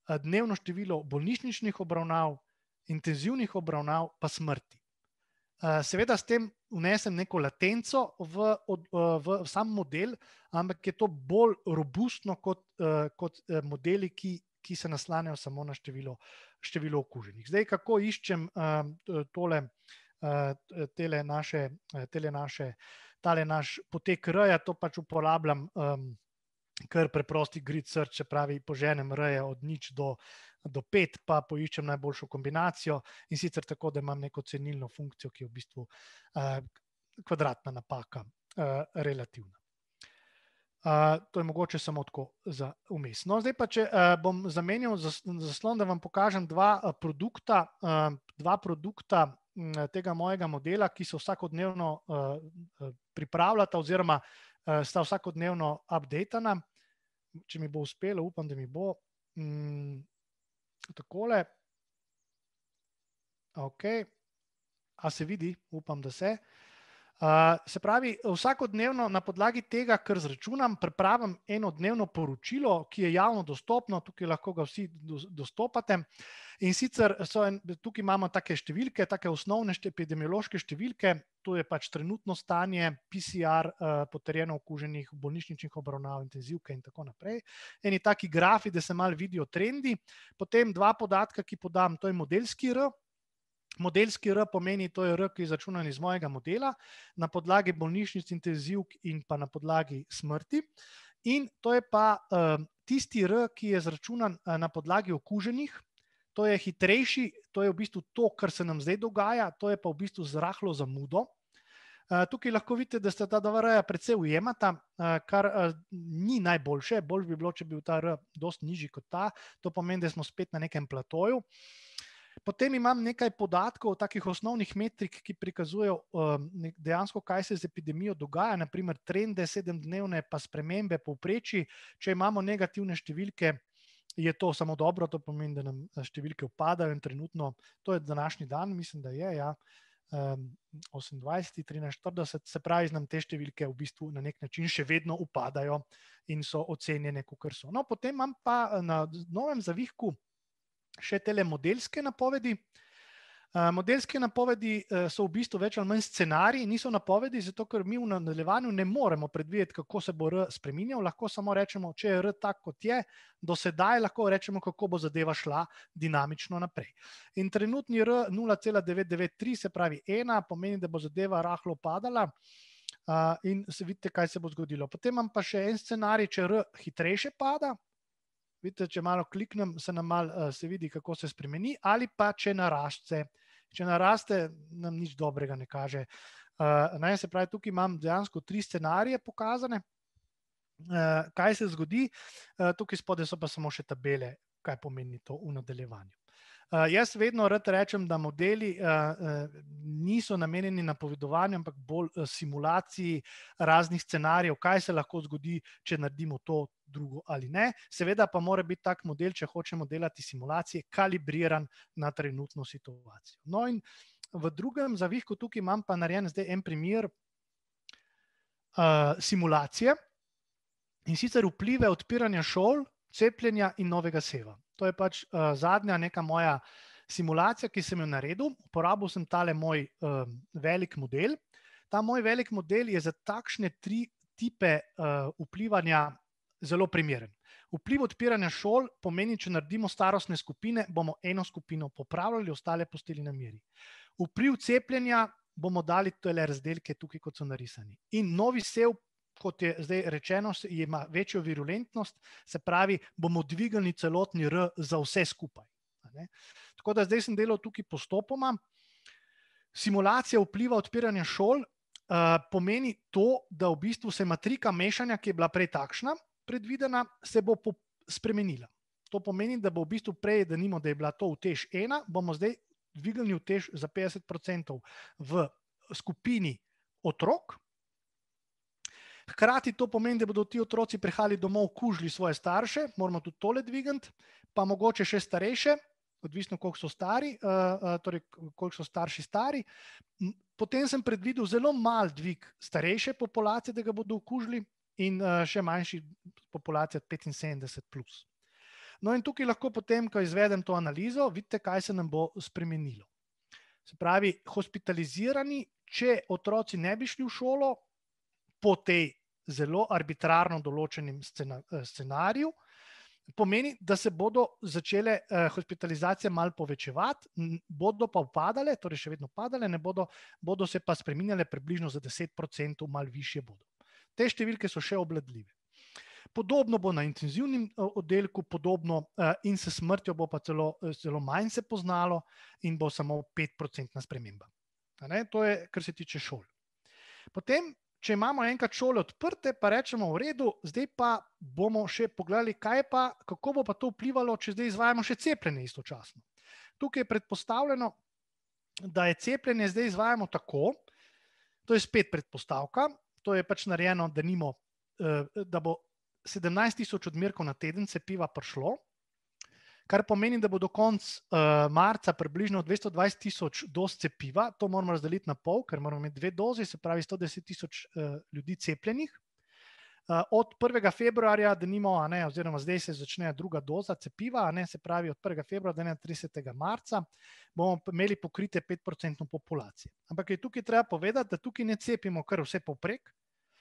dnevno število bolnišničnih obravnav, intenzivnih obravnav pa smrti. Seveda s tem vnesem neko latenco v, v sam model, ampak je to bolj robustno kot, kot modeli, ki, ki se naslanjajo samo na število, število okuženih. Zdaj, kako iščem tole, tele naše, tele naše, tale naš potek R-ja, to pač uporabljam kar preprosti grid search, se pravi, poženem R-je od nič do do pet, pa poiščem najboljšo kombinacijo in sicer tako, da imam neko cenilno funkcijo, ki je v bistvu uh, kvadratna napaka, uh, relativna. Uh, to je mogoče samo tako za vmes. No, zdaj pa, če uh, bom zamenjal zaslon, da vam pokažem dva uh, produkta, uh, dva produkta uh, tega mojega modela, ki se vsakodnevno uh, uh, pripravljata oziroma uh, sta vsakodnevno updatana. Če mi bo uspelo, upam, da mi bo. Um, Takole. Ok. A se vidi? Upam, da se. Uh, se pravi, vsakodnevno na podlagi tega, kar zračunam, pripravim eno dnevno poročilo, ki je javno dostopno, tukaj lahko ga vsi dostopate. In sicer so, tukaj imamo take številke, take osnovne epidemiološke številke, to je pač trenutno stanje, P C R, uh, potrjeno okuženih, bolnišničnih obravnav, intenzivke in tako naprej. Eni taki grafi, da se malo vidijo trendi. Potem dva podatka, ki podam, to je modelski R. Modelski R pomeni, to je R, ki je začunan iz mojega modela, na podlagi bolnišnic, intenzivk in pa na podlagi smrti. In to je pa uh, tisti R, ki je zračunan uh, na podlagi okuženih. To je hitrejši, to je v bistvu to, kar se nam zdaj dogaja, to je pa v bistvu z rahlo zamudo. Uh, tukaj lahko vidite, da sta ta dva R-ja precej ujemata, uh, kar uh, ni najboljše, bolj bi bilo, če bi bil ta R dosti nižji kot ta, to pomeni, da smo spet na nekem platoju. Potem imam nekaj podatkov, takih osnovnih metrik, ki prikazujejo um, dejansko, kaj se z epidemijo dogaja, naprimer trende sedemdnevne, pa spremembe povprečij. Če imamo negativne številke, je to samo dobro, to pomeni, da nam številke upadajo in trenutno, to je današnji dan, mislim, da je, ja, um, osemindvajseti trinajst štirideset, se pravi, nam te številke v bistvu na nek način še vedno upadajo in so ocenjene, kakor so. No, potem imam pa na novem zavihku še tele modelske napovedi. Uh, modelske napovedi uh, so v bistvu več ali manj scenariji, niso napovedi, zato ker mi v nadaljevanju ne moremo predvideti, kako se bo R spreminjal, lahko samo rečemo, če je R tak, kot je, do sedaj lahko rečemo, kako bo zadeva šla dinamično naprej. In trenutni R nula cela devet devet tri, se pravi ena, pomeni, da bo zadeva rahlo padala uh, in se vidite, kaj se bo zgodilo. Potem imam pa še en scenarij, če R hitrejše pada. Vidite, če malo kliknem, se nam malo se vidi, kako se spremeni, ali pa če narašče. Če naraste, nam nič dobrega ne kaže. Uh, ne, se pravi, tukaj imam dejansko tri scenarije pokazane. Uh, kaj se zgodi? Uh, tukaj spodaj so pa samo še tabele, kaj pomeni to v nadaljevanju. Uh, jaz vedno rad rečem, da modeli uh, uh, niso namenjeni napovedovanju, ampak bolj uh, simulaciji raznih scenarijev, kaj se lahko zgodi, če naredimo to, drugo ali ne. Seveda pa mora biti tak model, če hočemo delati simulacije, kalibriran na trenutno situacijo. No in v drugem zavihku tukaj imam pa narejen zdaj en primer uh, simulacije in sicer vplive odpiranja šol, cepljenja in novega seva. To je pač uh, zadnja neka moja simulacija, ki sem jo naredil. Uporabil sem tale moj uh, velik model. Ta moj velik model je za takšne tri tipe uh, vplivanja zelo primeren. Vpliv odpiranja šol pomeni, če naredimo starostne skupine, bomo eno skupino popravljali, ostale pustili na miru. Vpliv cepljenja bomo dali tole razdelke tukaj, kot so narisani. In novi sev, kot je zdaj rečeno, ima večjo virulentnost, se pravi, bomo dvignili celotni R za vse skupaj. Tako da zdaj sem delal tukaj postopoma. Simulacija vpliva odpiranja šol uh, pomeni to, da v bistvu se matrika mešanja, ki je bila prej takšna, predvidena, se bo spremenila. To pomeni, da bo v bistvu prej, da nimo, da je bila to utež ena, bomo zdaj dvignili utež za petdeset procentov v skupini otrok. Hkrati to pomeni, da bodo ti otroci prihajali domov, kužili svoje starše, moramo tudi tole dvigniti, pa mogoče še starejše, odvisno koliko so stari, torej koliko so starši stari. Potem sem predvidel zelo mal dvig starejše populacije, da ga bodo okužili, in še manjši populacija petinsedemdeset plus. No in tukaj lahko potem, ko izvedem to analizo, vidite, kaj se nam bo spremenilo. Se pravi, hospitalizirani, če otroci ne bi šli v šolo po tej zelo arbitrarno določenem scenariju, pomeni, da se bodo začele hospitalizacije malo povečevati, bodo pa upadale, torej še vedno padale, ne bodo, bodo se pa spreminjale približno za deset procentov, malo višje bodo. Te številke so še obvladljive. Podobno bo na intenzivnem oddelku, podobno in se smrtjo bo pa celo, celo manj se poznalo in bo samo pet procentna sprememba. To je, kar se tiče šol. Potem, če imamo enkrat šole odprte, pa rečemo v redu, zdaj pa bomo še pogledali, kaj pa, kako bo pa to vplivalo, če zdaj izvajamo še cepljenje istočasno. Tukaj je predpostavljeno, da je cepljenje zdaj izvajamo tako, to je spet predpostavka, to je pač narejeno, da nimo, da bo sedemnajst tisoč odmerkov na teden cepiva prišlo, kar pomeni, da bo do konca marca približno dvesto dvajset tisoč doz cepiva, to moramo razdeliti na pol, ker moramo imeti dve dozi, se pravi sto deset tisoč ljudi cepljenih. Od prvega februarja, denimo, a ne, oziroma zdaj se začne druga doza cepiva, a ne, se pravi od prvega februarja do enaintridesetega marca, bomo imeli pokrite pet procentov populacije. Ampak je tukaj treba povedati, da tukaj ne cepimo kar vse povprek,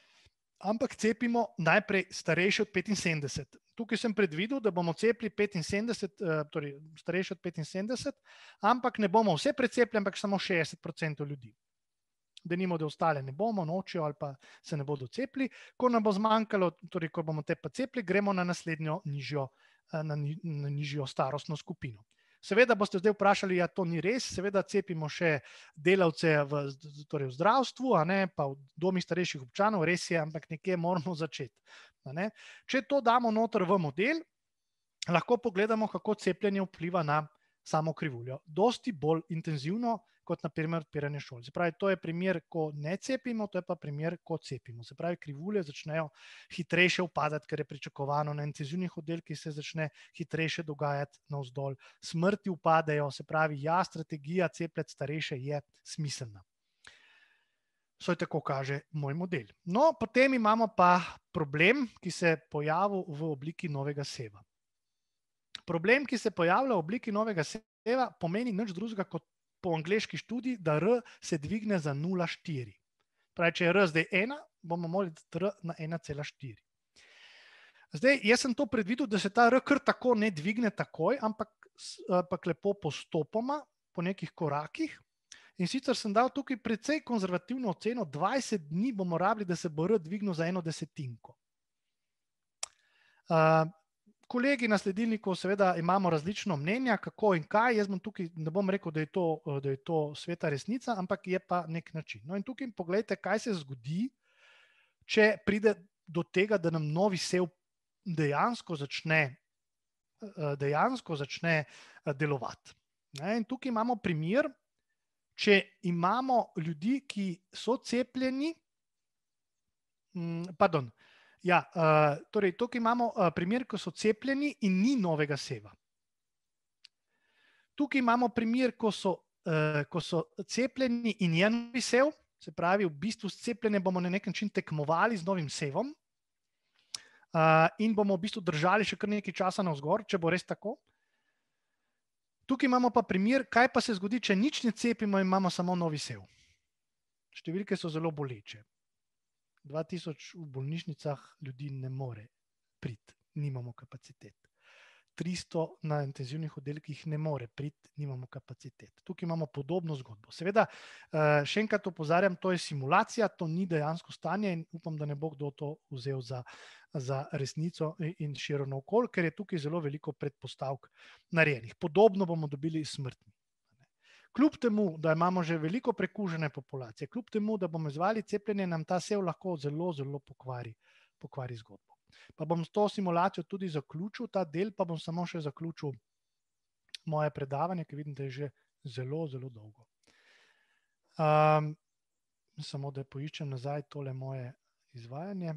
ampak cepimo najprej starejši od petinsedemdeset. Tukaj sem predvidel, da bomo cepili petinsedemdeset, torej starejši od petinsedemdeset, ampak ne bomo vse precepili, ampak samo šestdeset procentov ljudi. Denimo, da ostale ne bomo, nočijo ali pa se ne bodo cepili. Ko nam bo zmanjkalo, torej ko bomo te pa cepili, gremo na naslednjo nižjo, na, ni, na nižjo starostno skupino. Seveda boste zdaj vprašali, ja, to ni res, seveda cepimo še delavce v, torej v zdravstvu, a ne, pa v domih starejših občanov, res je, ampak nekje moramo začeti. A ne. Če to damo noter v model, lahko pogledamo, kako cepljenje vpliva na samo krivuljo. Dosti bolj intenzivno, kot na primer odpiranje šol. Se pravi, to je primer, ko ne cepimo, to je pa primer, ko cepimo. Se pravi, krivulje začnejo hitrejše upadati, ker je pričakovano na intenzivnih oddelkih se začne hitrejše dogajati navzdol. Smrti upadejo, se pravi, ja, strategija cepljati starejše je smiselna. Vsaj tako kaže moj model. No, potem imamo pa problem, ki se je pojavil v obliki novega seva. Problem, ki se pojavlja v obliki novega seva, pomeni nič drugega kot po angleški študiji, da R se dvigne za nula celih štiri. Pravi, če je R zdaj ena, bomo morali dati R na ena celih štiri. Zdaj, jaz sem to predvidel, da se ta R kar tako ne dvigne takoj, ampak, ampak lepo postopoma, po nekih korakih. In sicer sem dal tukaj precej konzervativno oceno, dvajset dni bomo rabili, da se bo R dvignil za eno desetinko. Uh, Kolegi na sledilniku seveda imamo različno mnenja, kako in kaj. Jaz bom tukaj, ne bom rekel, da je to, da je to sveta resnica, ampak je pa nek način. No in tukaj pogledajte, kaj se zgodi, če pride do tega, da nam novi sev dejansko začne, dejansko začne delovati. In tukaj imamo primer, če imamo ljudi, ki so cepljeni, pardon, Ja, uh, torej tukaj imamo uh, primer, ko so cepljeni in ni novega seva. Tukaj imamo primer, ko so, uh, ko so cepljeni in je novi sev, se pravi, v bistvu s cepljenjem bomo na nek način tekmovali z novim sevom uh, in bomo v bistvu držali še kar nekaj časa navzgor, če bo res tako. Tukaj imamo pa primer, kaj pa se zgodi, če nič ne cepimo in imamo samo novi sev. Številke so zelo boleče. dva tisoč v bolnišnicah ljudi ne more priti, nimamo kapacitet. tristo na intenzivnih oddelkih ne more priti, nimamo kapacitet. Tukaj imamo podobno zgodbo. Seveda, še enkrat opozarjam, to je simulacija, to ni dejansko stanje in upam, da ne bo kdo to vzel za, za resnico in širo naokoli, ker je tukaj zelo veliko predpostavk narejenih. Podobno bomo dobili smrtni. Kljub temu, da imamo že veliko prekužene populacije, kljub temu, da bomo izvali cepljenje, nam ta sev lahko zelo, zelo pokvari, pokvari zgodbo. Pa bom s to simulacijo tudi zaključil, ta del pa bom samo še zaključil moje predavanje, ki vidim, da je že zelo, zelo dolgo. Um, samo, da poiščem nazaj tole moje izvajanje.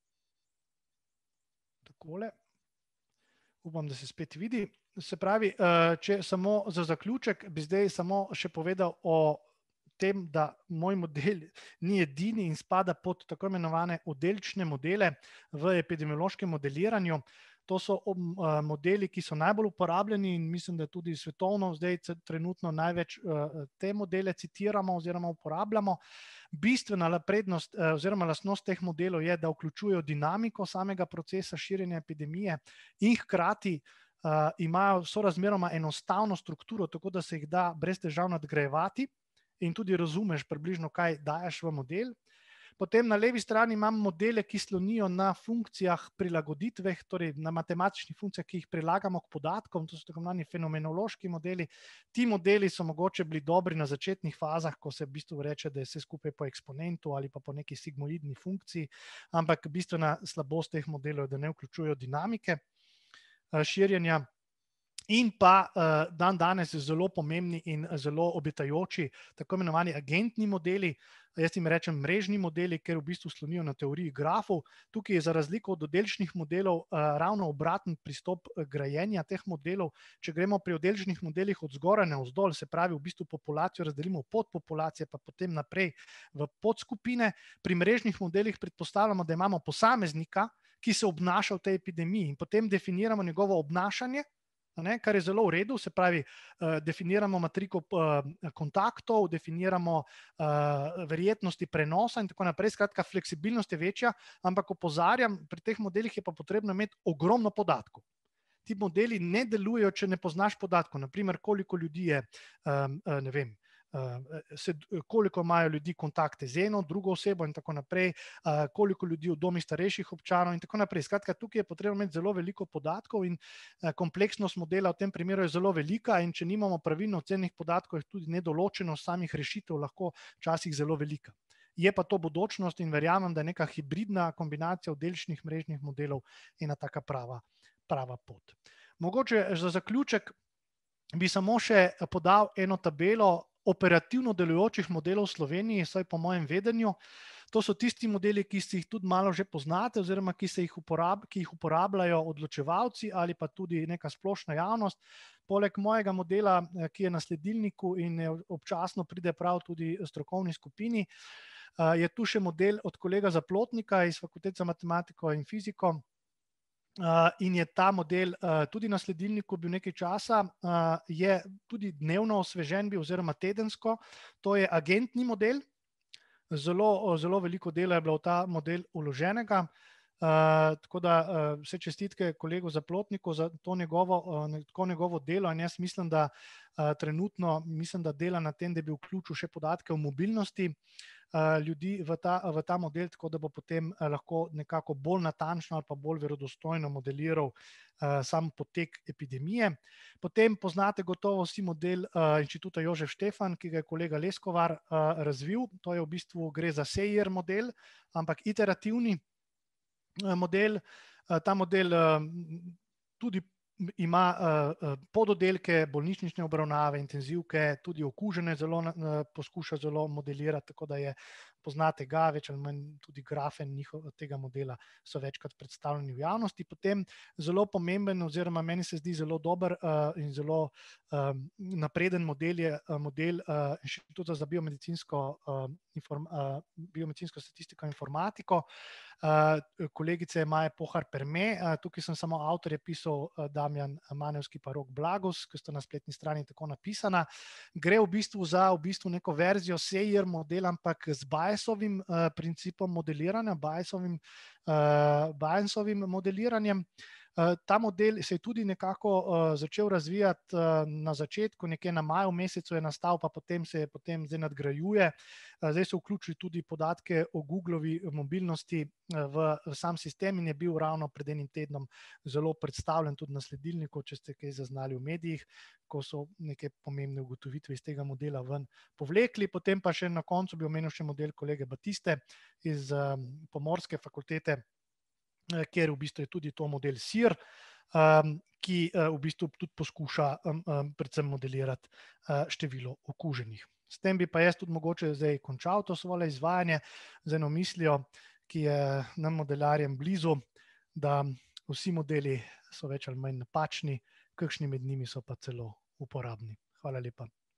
Takole. Upam, da se spet vidi. Se pravi, če samo za zaključek bi zdaj samo še povedal o tem, da moj model ni edini in spada pod tako imenovane oddelčne modele v epidemiološkem modeliranju. To so modeli, ki so najbolj uporabljeni in mislim, da tudi svetovno zdaj trenutno največ te modele citiramo oziroma uporabljamo. Bistvena prednost oziroma lastnost teh modelov je, da vključujejo dinamiko samega procesa širjenja epidemije in hkrati imajo sorazmeroma enostavno strukturo, tako da se jih da brez težav nadgrajevati in tudi razumeš približno, kaj daješ v model. Potem na levi strani imam modele, ki slonijo na funkcijah prilagoditve, torej na matematičnih funkcijah, ki jih prilagamo k podatkom, to so tako imenovani fenomenološki modeli. Ti modeli so mogoče bili dobri na začetnih fazah, ko se v bistvu reče, da je vse skupaj po eksponentu ali pa po neki sigmoidni funkciji, ampak bistvena slabost teh modelov je, da ne vključujejo dinamike širjenja. In pa dan danes zelo pomembni in zelo obetajoči tako imenovani agentni modeli, jaz jim rečem mrežni modeli, ker v bistvu slonijo na teoriji grafov. Tukaj je za razliko od oddelčnih modelov ravno obraten pristop grajenja teh modelov. Če gremo pri oddelčnih modelih od zgoraj navzdol, se pravi v bistvu populacijo razdelimo v podpopulacije, pa potem naprej v podskupine. Pri mrežnih modelih predpostavljamo, da imamo posameznika, ki se obnaša v tej epidemiji in potem definiramo njegovo obnašanje, kar je zelo v redu, se pravi, definiramo matriko kontaktov, definiramo verjetnosti prenosa in tako naprej. Skratka, fleksibilnost je večja, ampak opozarjam, pri teh modelih je pa potrebno imeti ogromno podatkov. Ti modeli ne delujejo, če ne poznaš podatkov. Naprimer, koliko ljudi je, ne vem, koliko imajo ljudi kontakte z eno, drugo osebo in tako naprej, koliko ljudi v domih starejših občanov in tako naprej. Skratka, tukaj je potrebno imeti zelo veliko podatkov in kompleksnost modela v tem primeru je zelo velika in če nimamo pravilno ocenjenih podatkov, je tudi nedoločenost samih rešitev lahko včasih zelo velika. Je pa to bodočnost in verjamem, da je neka hibridna kombinacija oddelčnih mrežnih modelov ena taka prava, prava pot. Mogoče za zaključek bi samo še podal eno tabelo operativno delujočih modelov v Sloveniji, vsaj po mojem vedenju. To so tisti modeli, ki si jih tudi malo že poznate oziroma ki se jih uporab, ki jih uporabljajo odločevalci ali pa tudi neka splošna javnost. Poleg mojega modela, ki je na sledilniku in občasno pride prav tudi strokovni skupini, je tu še model od kolega Zaplotnika iz Fakultete za matematiko in fiziko, in je ta model tudi na sledilniku bil nekaj časa, je tudi dnevno osvežen bil oziroma tedensko. To je agentni model, zelo, zelo veliko dela je bilo v ta model vloženega, tako da vse čestitke kolegu Zaplotniku za to njegovo, to njegovo delo in jaz mislim, da trenutno mislim, da dela na tem, da bi vključil še podatke o mobilnosti ljudi v ta, v ta model, tako da bo potem lahko nekako bolj natančno ali pa bolj verodostojno modeliral sam potek epidemije. Potem poznate gotovo vsi model Inštituta Jožef Štefan, ki ga je kolega Leskovar razvil. To je v bistvu gre za Seyer model, ampak iterativni model. Ta model tudi ima pododdelke, bolnišnične obravnave, intenzivke, tudi okužene zelo poskuša zelo modelirati, tako da je, poznate ga, več ali manj tudi grafe tega modela so večkrat predstavljeni v javnosti. Potem zelo pomemben oziroma meni se zdi zelo dober in zelo napreden model je model Inštituta za biomedicinsko, biomedicinsko statistiko in informatiko, kolegice Maje Pohar Perme. Tukaj sem samo avtor, je pisal Damjan Manevski pa Rok Blagus, ki sta na spletni strani tako napisana. Gre v bistvu za v bistvu neko verzijo Seyer modela, ampak z Bayesovim principom modeliranja, Bayesovim, Bayesovim modeliranjem. Ta model se je tudi nekako začel razvijati na začetku, nekje na maju mesecu je nastal, pa potem se je potem zdaj nadgrajuje. Zdaj so vključili tudi podatke o Googlovi mobilnosti v sam sistem in je bil ravno pred enim tednom zelo predstavljen tudi na sledilniku, če ste kaj zaznali v medijih, ko so neke pomembne ugotovitve iz tega modela ven povlekli. Potem pa še na koncu bi omenil še model kolege Batiste iz Pomorske fakultete, kjer v bistvu je tudi to model S I R, ki v bistvu tudi poskuša predvsem modelirati število okuženih. S tem bi pa jaz tudi mogoče zdaj končal to svoje izvajanje z eno mislijo, ki je nam modelarjem blizu, da vsi modeli so več ali manj napačni, kakšni med njimi so pa celo uporabni. Hvala lepa.